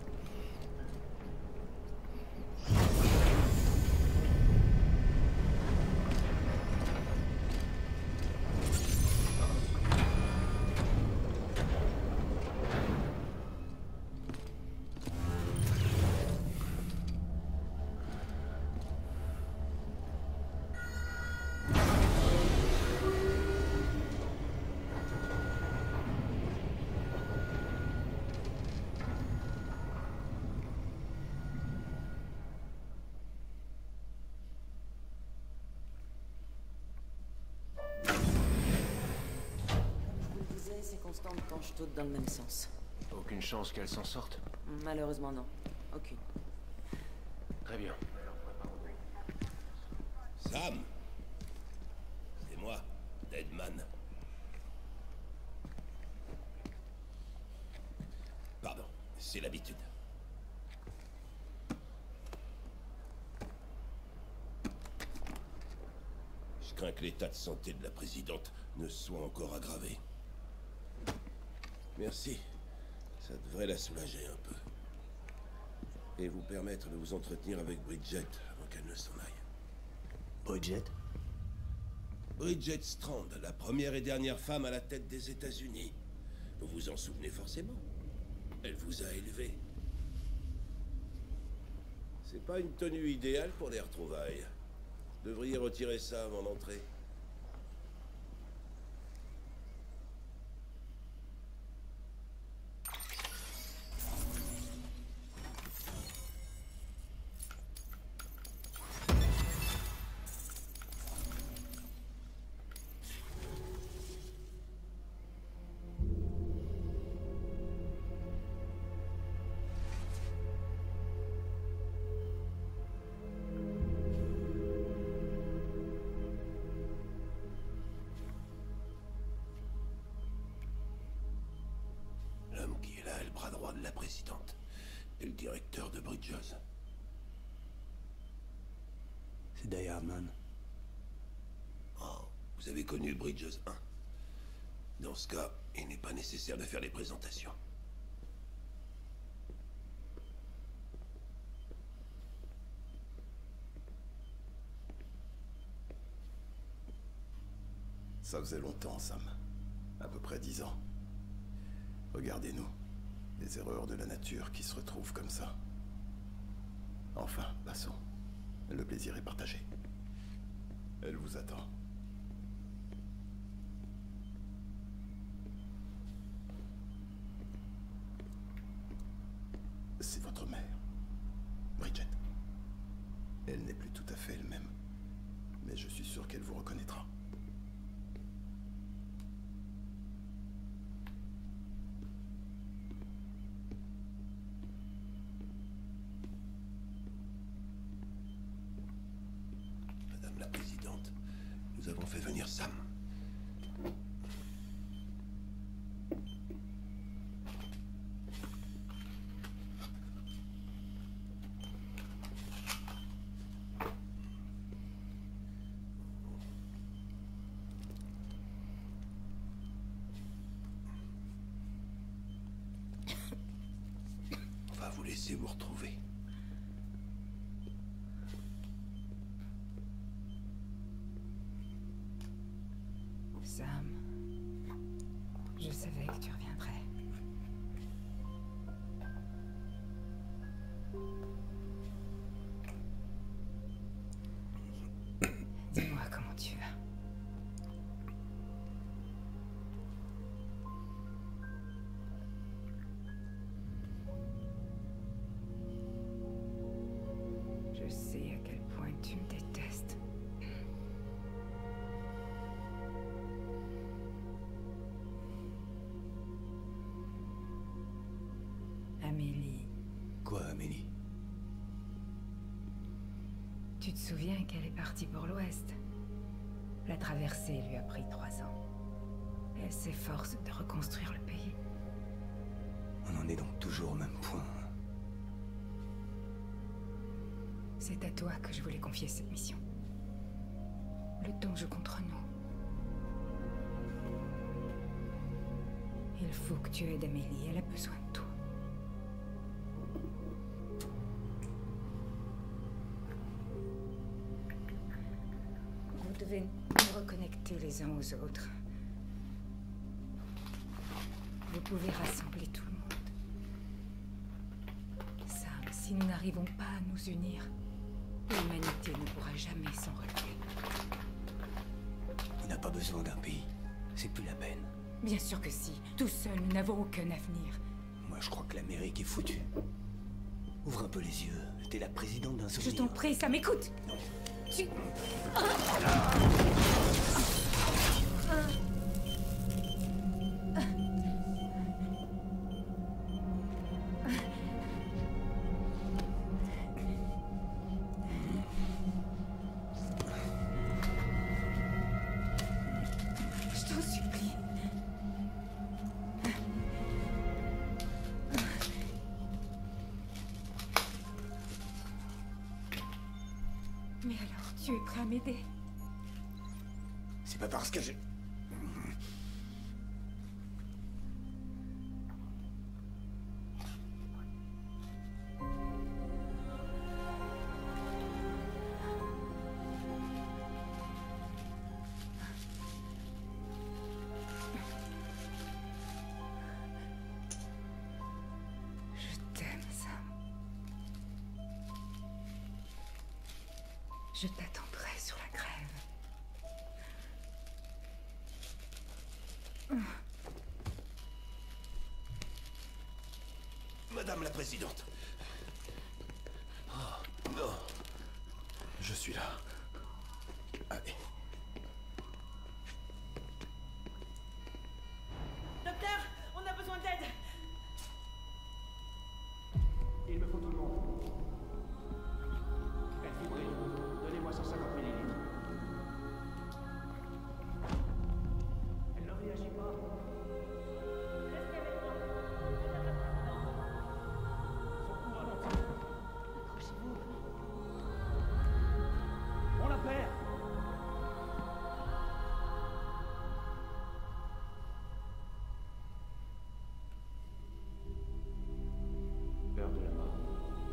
constante penche toutes dans le même sens. Aucune chance qu'elle s'en sorte? Malheureusement, non. Aucune. Très bien. Sam! C'est moi, Deadman. Pardon, c'est l'habitude. Je crains que l'état de santé de la présidente ne soit encore aggravé. Merci. Ça devrait la soulager un peu. Et vous permettre de vous entretenir avec Bridget avant qu'elle ne s'en aille. Bridget? Bridget Strand, la première et dernière femme à la tête des États-Unis. Vous vous en souvenez forcément. Elle vous a élevé. C'est pas une tenue idéale pour les retrouvailles. Vous devriez retirer ça avant d'entrer. L'homme qui est là est le bras droit de la présidente et le directeur de Bridges. C'est Die Hardman. Oh, vous avez connu Bridges un. Dans ce cas, il n'est pas nécessaire de faire les présentations. Ça faisait longtemps, Sam. À peu près dix ans. Regardez-nous. Les erreurs de la nature qui se retrouvent comme ça. Enfin, passons. Le plaisir est partagé. Elle vous attend. C'est votre mère, Bridget. Elle n'est plus tout à fait elle-même. Mais je suis sûr qu'elle vous reconnaîtra. Madame la présidente, nous avons fait venir Sam. On va vous laisser vous retrouver. Sam, je savais que tu reviendrais. Dis-moi comment tu vas. Je sais à quel point tu me détestes. Amélie, Quoi, Amélie? tu te souviens qu'elle est partie pour l'Ouest? La traversée lui a pris trois ans. Elle s'efforce de reconstruire le pays. On en est donc toujours au même point. C'est à toi que je voulais confier cette mission. Le temps joue contre nous. Il faut que tu aides Amélie, elle a besoin de toi. Vous devez nous reconnecter les uns aux autres. Vous pouvez rassembler tout le monde. Sam, si nous n'arrivons pas à nous unir, l'humanité ne pourra jamais s'en relever. On n'a pas besoin d'un pays. C'est plus la peine. Bien sûr que si. Tout seul, nous n'avons aucun avenir. Moi, je crois que l'Amérique est foutue. Ouvre un peu les yeux. T'es la présidente d'un souvenir. Je t'en prie, Sam, écoute. Tu... tu es prêt à m'aider. C'est pas parce que je... Je t'aime, Sam. Je t'attendrai sur la grève. Madame la Présidente. Oh, non. Je suis là. Allez. Docteur, on a besoin d'aide. Il me faut tout le monde. Elle vibre. Donnez-moi cent cinquante millilitres. Elle ne réagit pas. Restez avec moi. Son pouls ralentit. Accrochez-vous. On la perd. Peur de la mort.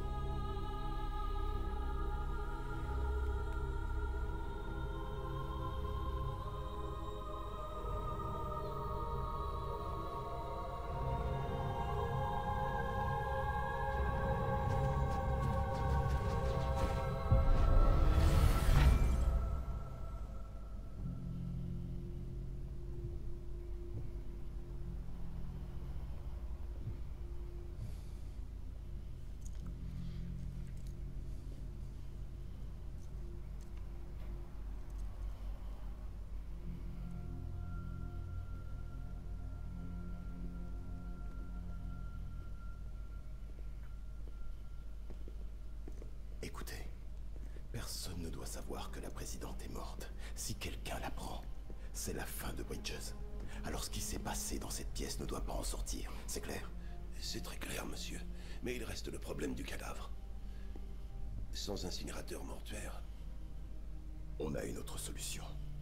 Écoutez, personne ne doit savoir que la présidente est morte. Si quelqu'un l'apprend, c'est la fin de Bridges. Alors ce qui s'est passé dans cette pièce ne doit pas en sortir, c'est clair? C'est très clair, monsieur. Mais il reste le problème du cadavre. Sans incinérateur mortuaire. On a une autre solution.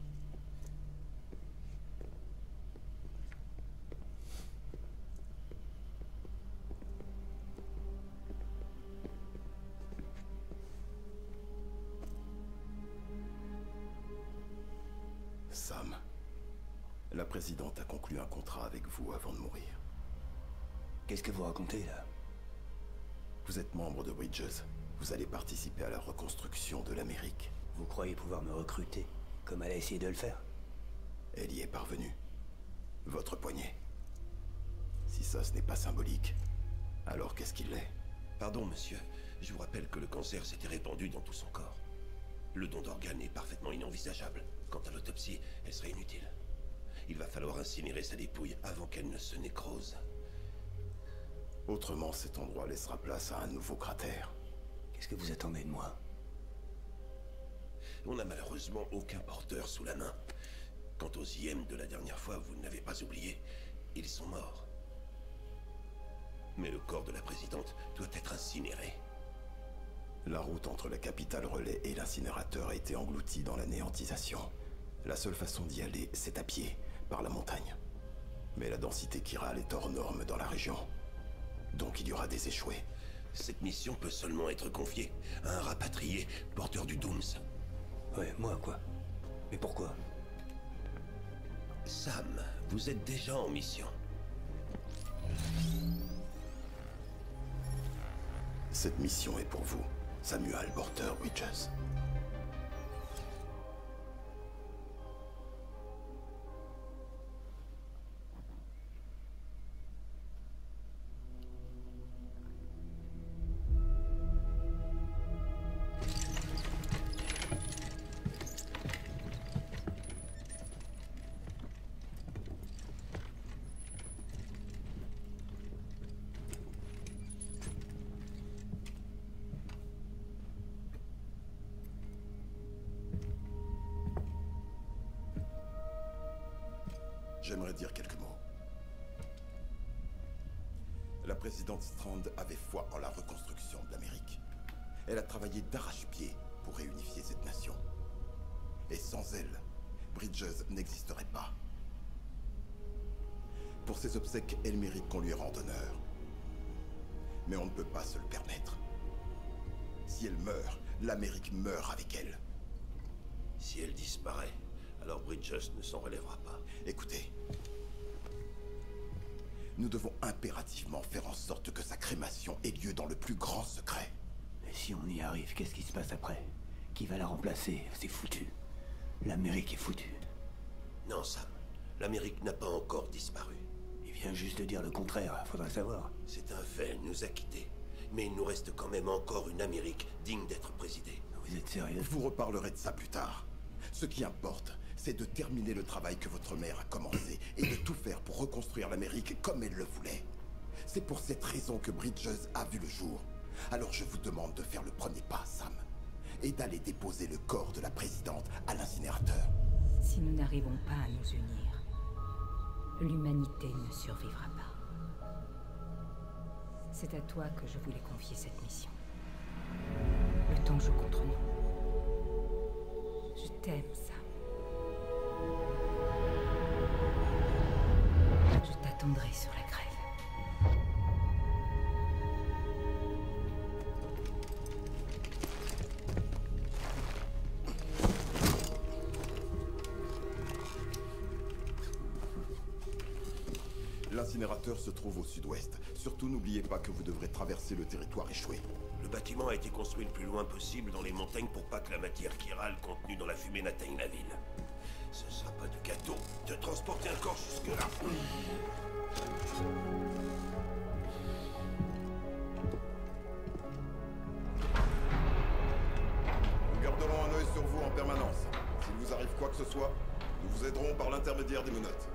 Sam, la présidente a conclu un contrat avec vous avant de mourir. Qu'est-ce que vous racontez, là? Vous êtes membre de Bridges. Vous allez participer à la reconstruction de l'Amérique. Vous croyez pouvoir me recruter, comme elle a essayé de le faire? Elle y est parvenue. Votre poignet. Si ça, ce n'est pas symbolique, alors qu'est-ce qu'il l'est? Pardon, monsieur. Je vous rappelle que le cancer s'était répandu dans tout son corps. Le don d'organes est parfaitement inenvisageable. Quant à l'autopsie, elle serait inutile. Il va falloir incinérer sa dépouille avant qu'elle ne se nécrose. Autrement, cet endroit laissera place à un nouveau cratère. Qu'est-ce que vous attendez de moi? On n'a malheureusement aucun porteur sous la main. Quant aux I M de la dernière fois, vous ne l'avez pas oublié. Ils sont morts. Mais le corps de la présidente doit être incinéré. La route entre la capitale relais et l'incinérateur a été engloutie dans la néantisation. La seule façon d'y aller, c'est à pied, par la montagne. Mais la densité chirale est hors norme dans la région. Donc il y aura des échoués. Cette mission peut seulement être confiée à un rapatrié porteur du Dooms. Ouais, moi quoi? Mais pourquoi? Sam, vous êtes déjà en mission. Cette mission est pour vous, Samuel Porter Bridges. J'aimerais dire quelques mots. La présidente Strand avait foi en la reconstruction de l'Amérique. Elle a travaillé d'arrache-pied pour réunifier cette nation. Et sans elle, Bridges n'existerait pas. Pour ses obsèques, elle mérite qu'on lui rende honneur. Mais on ne peut pas se le permettre. Si elle meurt, l'Amérique meurt avec elle. Si elle disparaît, alors Bridges ne s'en relèvera pas. Écoutez, nous devons impérativement faire en sorte que sa crémation ait lieu dans le plus grand secret. Et si on y arrive, qu'est-ce qui se passe après? Qui va la remplacer? C'est foutu. L'Amérique est foutue. Non, Sam. L'Amérique n'a pas encore disparu. Il vient juste de dire le contraire, faudrait savoir. C'est un fait, elle nous a quittés. Mais il nous reste quand même encore une Amérique digne d'être présidée. Vous êtes sérieux? Vous reparlerez de ça plus tard. Ce qui importe, c'est de terminer le travail que votre mère a commencé et de tout faire pour reconstruire l'Amérique comme elle le voulait. C'est pour cette raison que Bridges a vu le jour. Alors je vous demande de faire le premier pas, Sam, et d'aller déposer le corps de la présidente à l'incinérateur. Si nous n'arrivons pas à nous unir, l'humanité ne survivra pas. C'est à toi que je voulais confier cette mission. Le temps joue contre nous. Je t'aime, Sam. Je t'attendrai sur la grève. L'incinérateur se trouve au sud-ouest. Surtout, n'oubliez pas que vous devrez traverser le territoire échoué. Le bâtiment a été construit le plus loin possible dans les montagnes pour pas que la matière qui râle contenue dans la fumée n'atteigne la ville. Ce sera pas du gâteau de transporter un corps jusque-là. Nous garderons un œil sur vous en permanence. S'il vous arrive quoi que ce soit, nous vous aiderons par l'intermédiaire des menottes.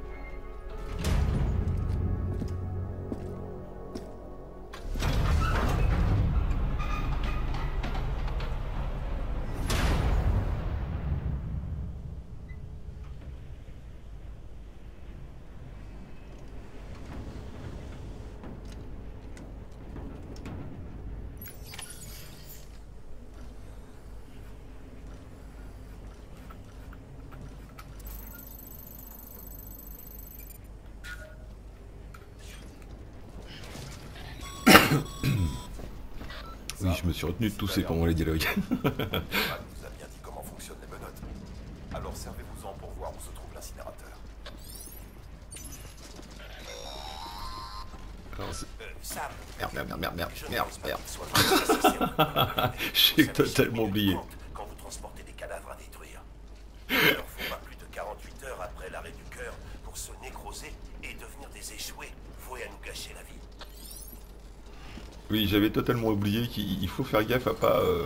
Oui, je me suis retenu de tousser pendant les dialogues. nous a bien dit comment fonctionnent les menottes. Alors servez-vous-en pour voir où se trouve l'incinérateur. Alors, c'est... Euh, Sam. Merde, merde, merde, merde, Je ne merde, pense pas merde. qu'il soit vraiment nécessaire. J'ai totalement oublié. Quand vous transportez des cadavres à détruire, il leur faut pas plus de quarante-huit heures après l'arrêt du cœur pour se nécroser et devenir des échoués, voués à nous gâcher la vie. Oui, j'avais totalement oublié qu'il faut faire gaffe à pas... Euh...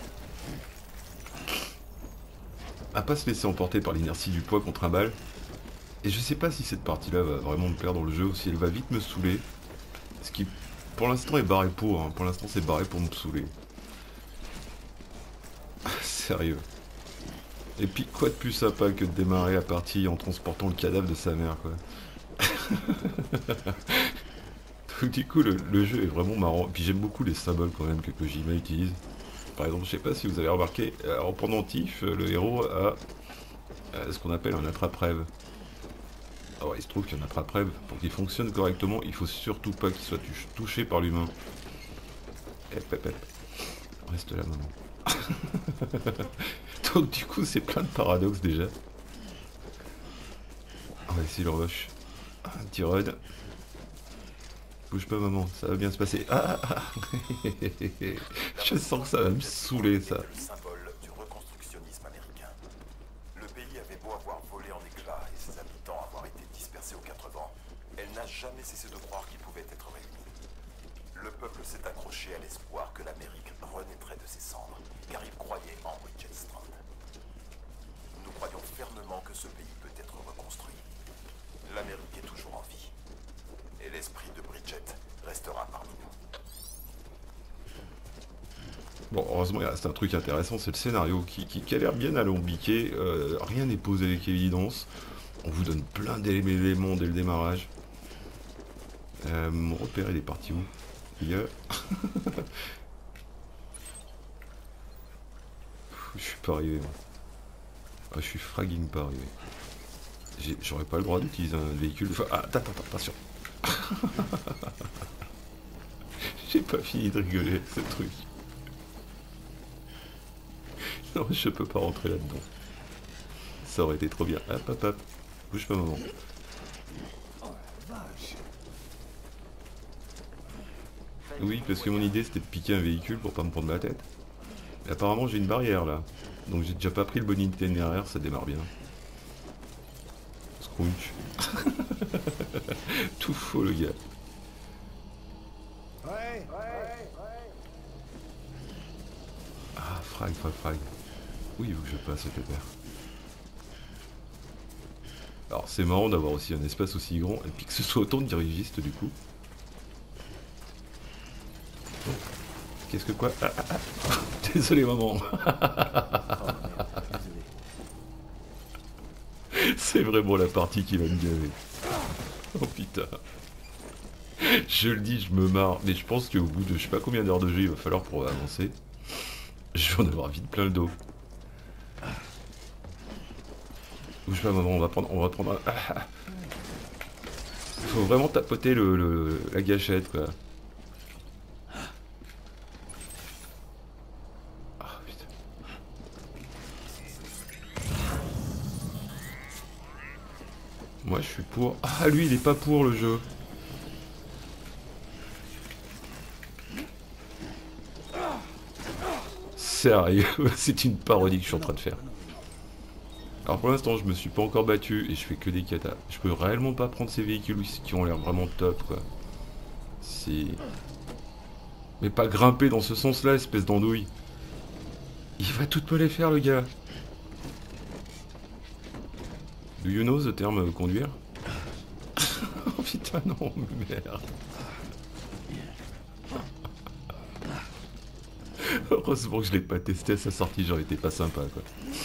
à pas se laisser emporter par l'inertie du poids contre un bal. Et je sais pas si cette partie-là va vraiment me plaire dans le jeu ou si elle va vite me saouler. Ce qui, pour l'instant, est barré pour. Hein. Pour l'instant, c'est barré pour me saouler. Sérieux. Et puis, quoi de plus sympa que de démarrer la partie en transportant le cadavre de sa mère, quoi. Donc, du coup, le, le jeu est vraiment marrant. Et puis, j'aime beaucoup les symboles, quand même, que Kojima utilise. Par exemple, je sais pas si vous avez remarqué, en pendentif, le héros a euh, ce qu'on appelle un attrape-rêve. Alors, il se trouve qu'un attrape-rêve, pour qu'il fonctionne correctement, il faut surtout pas qu'il soit touché par l'humain. Hep, hep, hep. Reste là, maman. Donc, du coup, c'est plein de paradoxes déjà. On va essayer le rush. Un petit run. Bouge pas, maman, ça va bien se passer. Ah, ah, ah. Je sens que ça va me saouler, ça. Le symbole du reconstructionnisme américain. Le pays avait beau avoir volé en éclats et ses habitants avoir été dispersés aux quatre vents, elle n'a jamais cessé de croire qu'ils pouvaient être réunis. Le peuple s'est accroché à l'espoir que l'Amérique renaîtrait de ses cendres, car il croyait en Bridget Strand. Nous croyons fermement que ce pays peut être reconstruit. L'Amérique est toujours en vie. Et l'esprit de Bridget restera parmi nous. Bon, heureusement, il reste un truc intéressant, c'est le scénario qui, qui, qui a l'air bien alambiqué. Euh, rien n'est posé avec évidence. On vous donne plein d'éléments dès le démarrage. Euh, mon repère, il est parti où? Il y a... Je suis pas arrivé. Moi. Ah, je suis fragging pas arrivé. J'aurais pas le droit d'utiliser un véhicule. Enfin, ah, attends, attends, attention. J'ai pas fini de rigoler, ce truc. Non, je peux pas rentrer là-dedans. Ça aurait été trop bien. Hop, hop, hop. Bouge pas, maman. Oui, parce que mon idée c'était de piquer un véhicule pour pas me prendre la tête. Et apparemment j'ai une barrière là. Donc j'ai déjà pas pris le bon itinéraire, ça démarre bien. Scrunch. Tout faux le gars. Ah, frag, frag, frag. Oui, il faut que je passe, c'était père. Alors c'est marrant d'avoir aussi un espace aussi grand et puis que ce soit autant de dirigistes du coup. Oh. Qu'est-ce que quoi ah, ah, ah. Désolé maman. C'est vraiment la partie qui va me gaver. Oh putain. Je le dis, je me marre, mais je pense qu'au bout de je sais pas combien d'heures de jeu il va falloir pour avancer. Je vais en avoir vite plein le dos. Bouge pas maman, on va prendre, on va prendre un... Ah. Faut vraiment tapoter le, le, la gâchette quoi. Ah putain. Moi je suis pour... Ah lui il est pas pour le jeu. Sérieux, c'est une parodie que je suis en train de faire. Alors pour l'instant je me suis pas encore battu et je fais que des katas. Je peux réellement pas prendre ces véhicules qui ont l'air vraiment top quoi. Si... Mais pas grimper dans ce sens là espèce d'andouille. Il va toutes me les faire le gars. Do you know the terme conduire? Oh putain non merde. Heureusement que je l'ai pas testé à sa sortie, j'aurais été pas sympa quoi.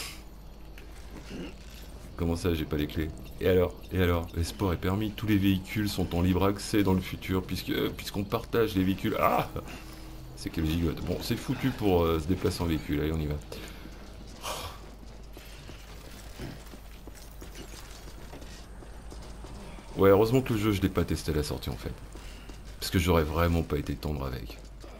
Comment ça, j'ai pas les clés? Et alors? Et alors? Le sport est permis, tous les véhicules sont en libre accès dans le futur, puisque euh, puisqu'on partage les véhicules. Ah! C'est quel gigote. Bon, c'est foutu pour euh, se déplacer en véhicule, allez on y va. Ouais, heureusement que le jeu, je l'ai pas testé à la sortie en fait. Parce que j'aurais vraiment pas été tendre avec.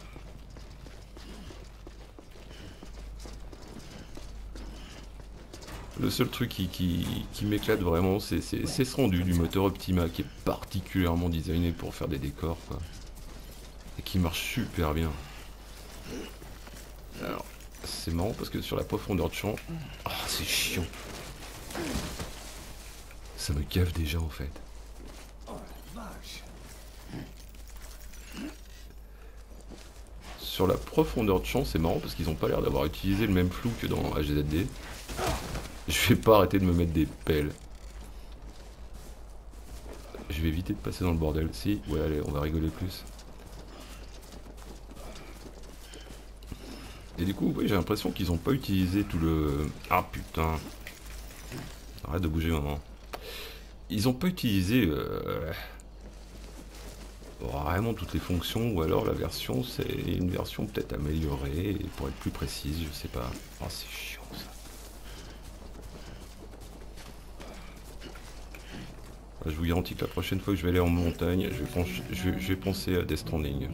Le seul truc qui, qui, qui m'éclate vraiment, c'est ce rendu du moteur Optima qui est particulièrement designé pour faire des décors, quoi. Et qui marche super bien. Alors, c'est marrant parce que sur la profondeur de champ... Ah, oh, c'est chiant. Ça me gave déjà, en fait. Sur la profondeur de champ, c'est marrant parce qu'ils n'ont pas l'air d'avoir utilisé le même flou que dans H Z D. Je vais pas arrêter de me mettre des pelles. Je vais éviter de passer dans le bordel. Si, ouais, allez, on va rigoler plus. Et du coup, oui, j'ai l'impression qu'ils ont pas utilisé tout le... Ah putain. Arrête de bouger maman. Ils ont pas utilisé euh... vraiment toutes les fonctions, ou alors la version, c'est une version peut-être améliorée, pour être plus précise, je sais pas. Oh, c'est chiant ça. Je vous garantis que la prochaine fois que je vais aller en montagne, je vais, pencher, je vais, je vais penser à Death Stranding.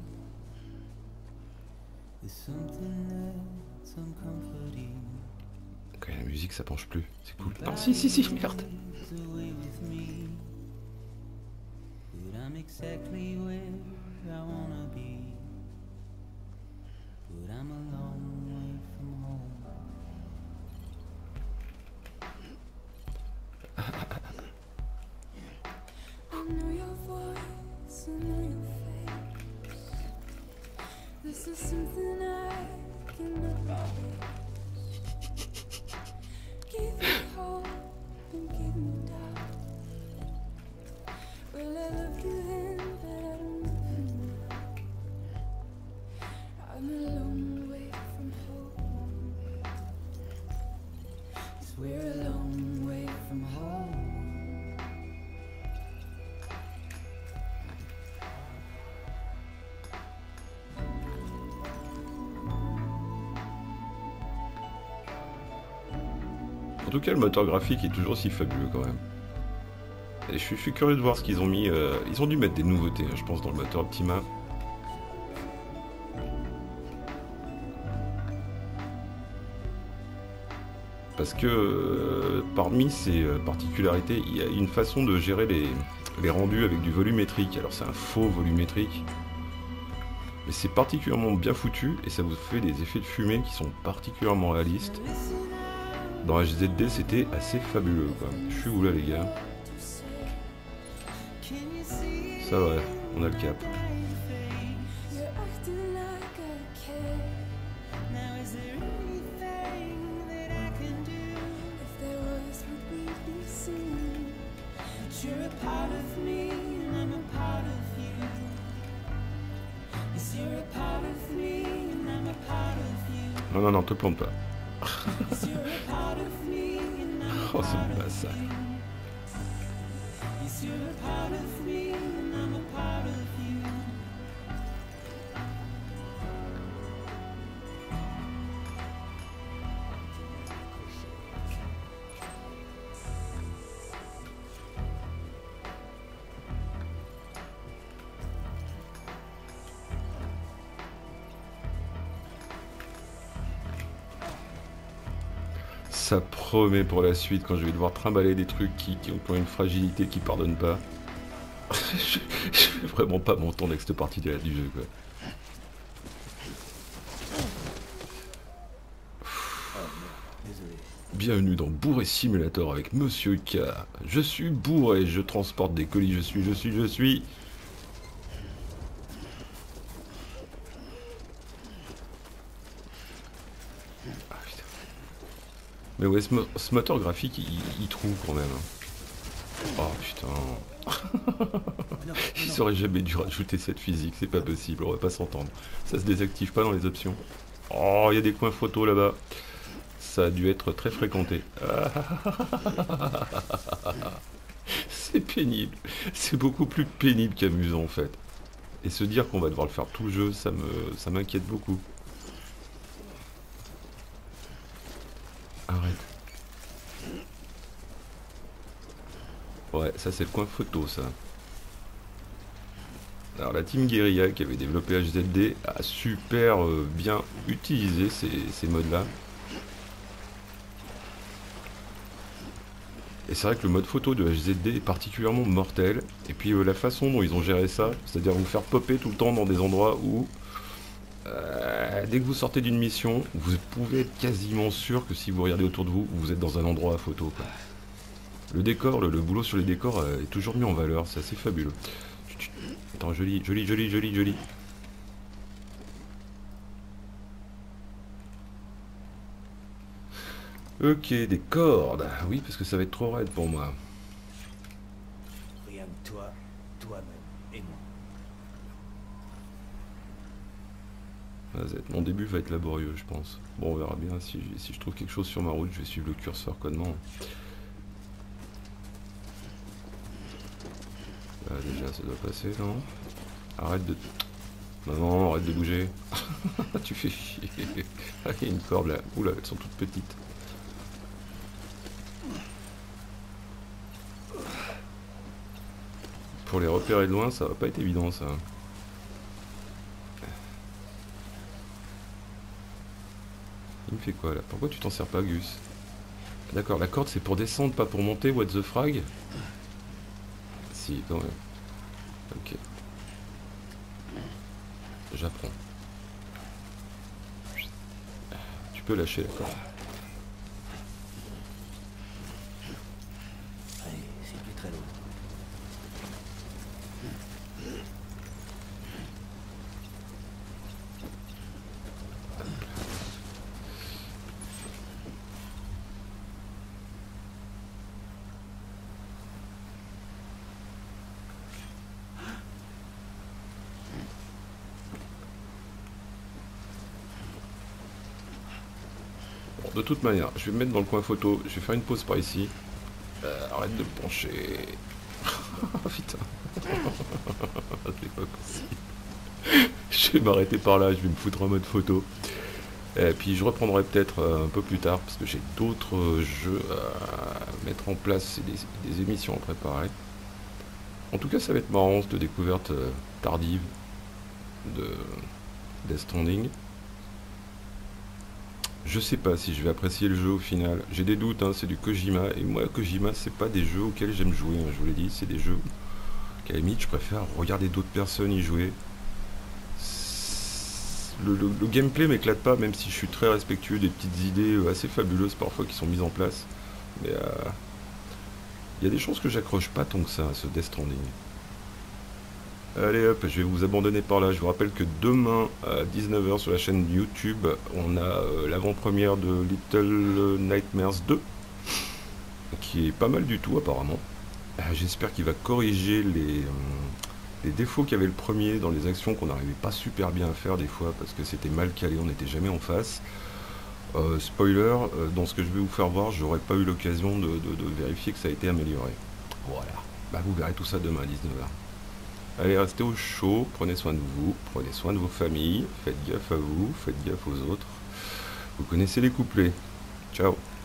Ok, la musique ça penche plus, c'est cool. Non, si, si, si, merde. I know your voice, I know your face. This is something I cannot replace. Give me hope and give me doubt. Well, I loved you then, but I don't love you now. I'm a long way from home. Yes, we're a long way from home. En tout cas, le moteur graphique est toujours aussi fabuleux quand même. Et je suis, je suis curieux de voir ce qu'ils ont mis. Euh, ils ont dû mettre des nouveautés, hein, je pense, dans le moteur Optima. Parce que euh, parmi ces euh, particularités, il y a une façon de gérer les, les rendus avec du volumétrique. Alors c'est un faux volumétrique. Mais c'est particulièrement bien foutu et ça vous fait des effets de fumée qui sont particulièrement réalistes. Dans H Z D, c'était assez fabuleux, quoi. Je suis où là, les gars? Ça va, on a le cap. Non, non, non, te plante pas. Oh, c'est le massacre. Ça promet pour la suite quand je vais devoir trimballer des trucs qui, qui ont une fragilité qui pardonne pas. je, je fais vraiment pas mon temps avec cette partie de la, du jeu, quoi. Bienvenue dans Bourré Simulator avec Monsieur K. Je suis bourré, je transporte des colis, je suis, je suis, je suis... Mais ouais, ce, mo ce moteur graphique, il, il trouve quand même. Oh putain. Ils auraient jamais dû rajouter cette physique, c'est pas possible, on va pas s'entendre. Ça se désactive pas dans les options. Oh, il y a des coins photos là-bas. Ça a dû être très fréquenté. C'est pénible. C'est beaucoup plus pénible qu'amusant en fait. Et se dire qu'on va devoir le faire tout le jeu, ça me, ça m'inquiète beaucoup. Arrête. Ouais, ça c'est le coin photo, ça. Alors la team Guerilla qui avait développé H Z D a super euh, bien utilisé ces, ces modes-là. Et c'est vrai que le mode photo de H Z D est particulièrement mortel. Et puis euh, la façon dont ils ont géré ça, c'est-à-dire vous faire popper tout le temps dans des endroits où... Euh, dès que vous sortez d'une mission, vous pouvez être quasiment sûr que si vous regardez autour de vous, vous êtes dans un endroit à photo, quoi. Le décor, le, le boulot sur les décors euh, est toujours mis en valeur, c'est assez fabuleux. Attends, joli, joli, joli, joli, joli. Ok, des cordes. Oui, parce que ça va être trop raide pour moi. Rien que toi, toi-même et moi. Mon début va être laborieux, je pense. Bon, on verra bien. Si, si je trouve quelque chose sur ma route, je vais suivre le curseur codement. Là, déjà, ça doit passer, non? Arrête de... Non, non, arrête de bouger. Tu fais chier. Ah, il y a une corde là. Oula, elles sont toutes petites. Pour les repérer de loin, ça va pas être évident, ça. Il me fait quoi là? Pourquoi tu t'en sers pas, Gus? D'accord, la corde c'est pour descendre, pas pour monter, what the frag? Si, quand même. Ok. J'apprends. Tu peux lâcher la corde. Allez, c'est plus très lourd. De toute manière, je vais me mettre dans le coin photo, je vais faire une pause par ici. Euh, arrête de me pencher. Putain. C'est pas possible. Je vais m'arrêter par là, je vais me foutre en mode photo. Et puis je reprendrai peut-être euh, un peu plus tard, parce que j'ai d'autres jeux à mettre en place et des, des émissions à préparer. En tout cas, ça va être marrant, cette découverte euh, tardive de Death Stranding. Je sais pas si je vais apprécier le jeu au final. J'ai des doutes, hein, c'est du Kojima. Et moi, Kojima, c'est pas des jeux auxquels j'aime jouer. Hein, je vous l'ai dit, c'est des jeux qu'à la limite, je préfère regarder d'autres personnes y jouer. Le, le, le gameplay m'éclate pas, même si je suis très respectueux des petites idées assez fabuleuses parfois qui sont mises en place. Mais il euh, y a des choses que j'accroche pas tant que ça à ce Death Stranding. Allez hop, je vais vous abandonner par là. Je vous rappelle que demain à dix-neuf heures sur la chaîne YouTube, on a euh, l'avant-première de Little Nightmares deux, qui est pas mal du tout apparemment. Euh, J'espère qu'il va corriger les, euh, les défauts qu'avait le premier dans les actions qu'on n'arrivait pas super bien à faire des fois parce que c'était mal calé, on n'était jamais en face. Euh, spoiler, euh, dans ce que je vais vous faire voir, j'aurais pas eu l'occasion de, de, de vérifier que ça a été amélioré. Voilà, bah, vous verrez tout ça demain à dix-neuf heures. Allez, restez au chaud, prenez soin de vous, prenez soin de vos familles, faites gaffe à vous, faites gaffe aux autres. Vous connaissez les couplets. Ciao.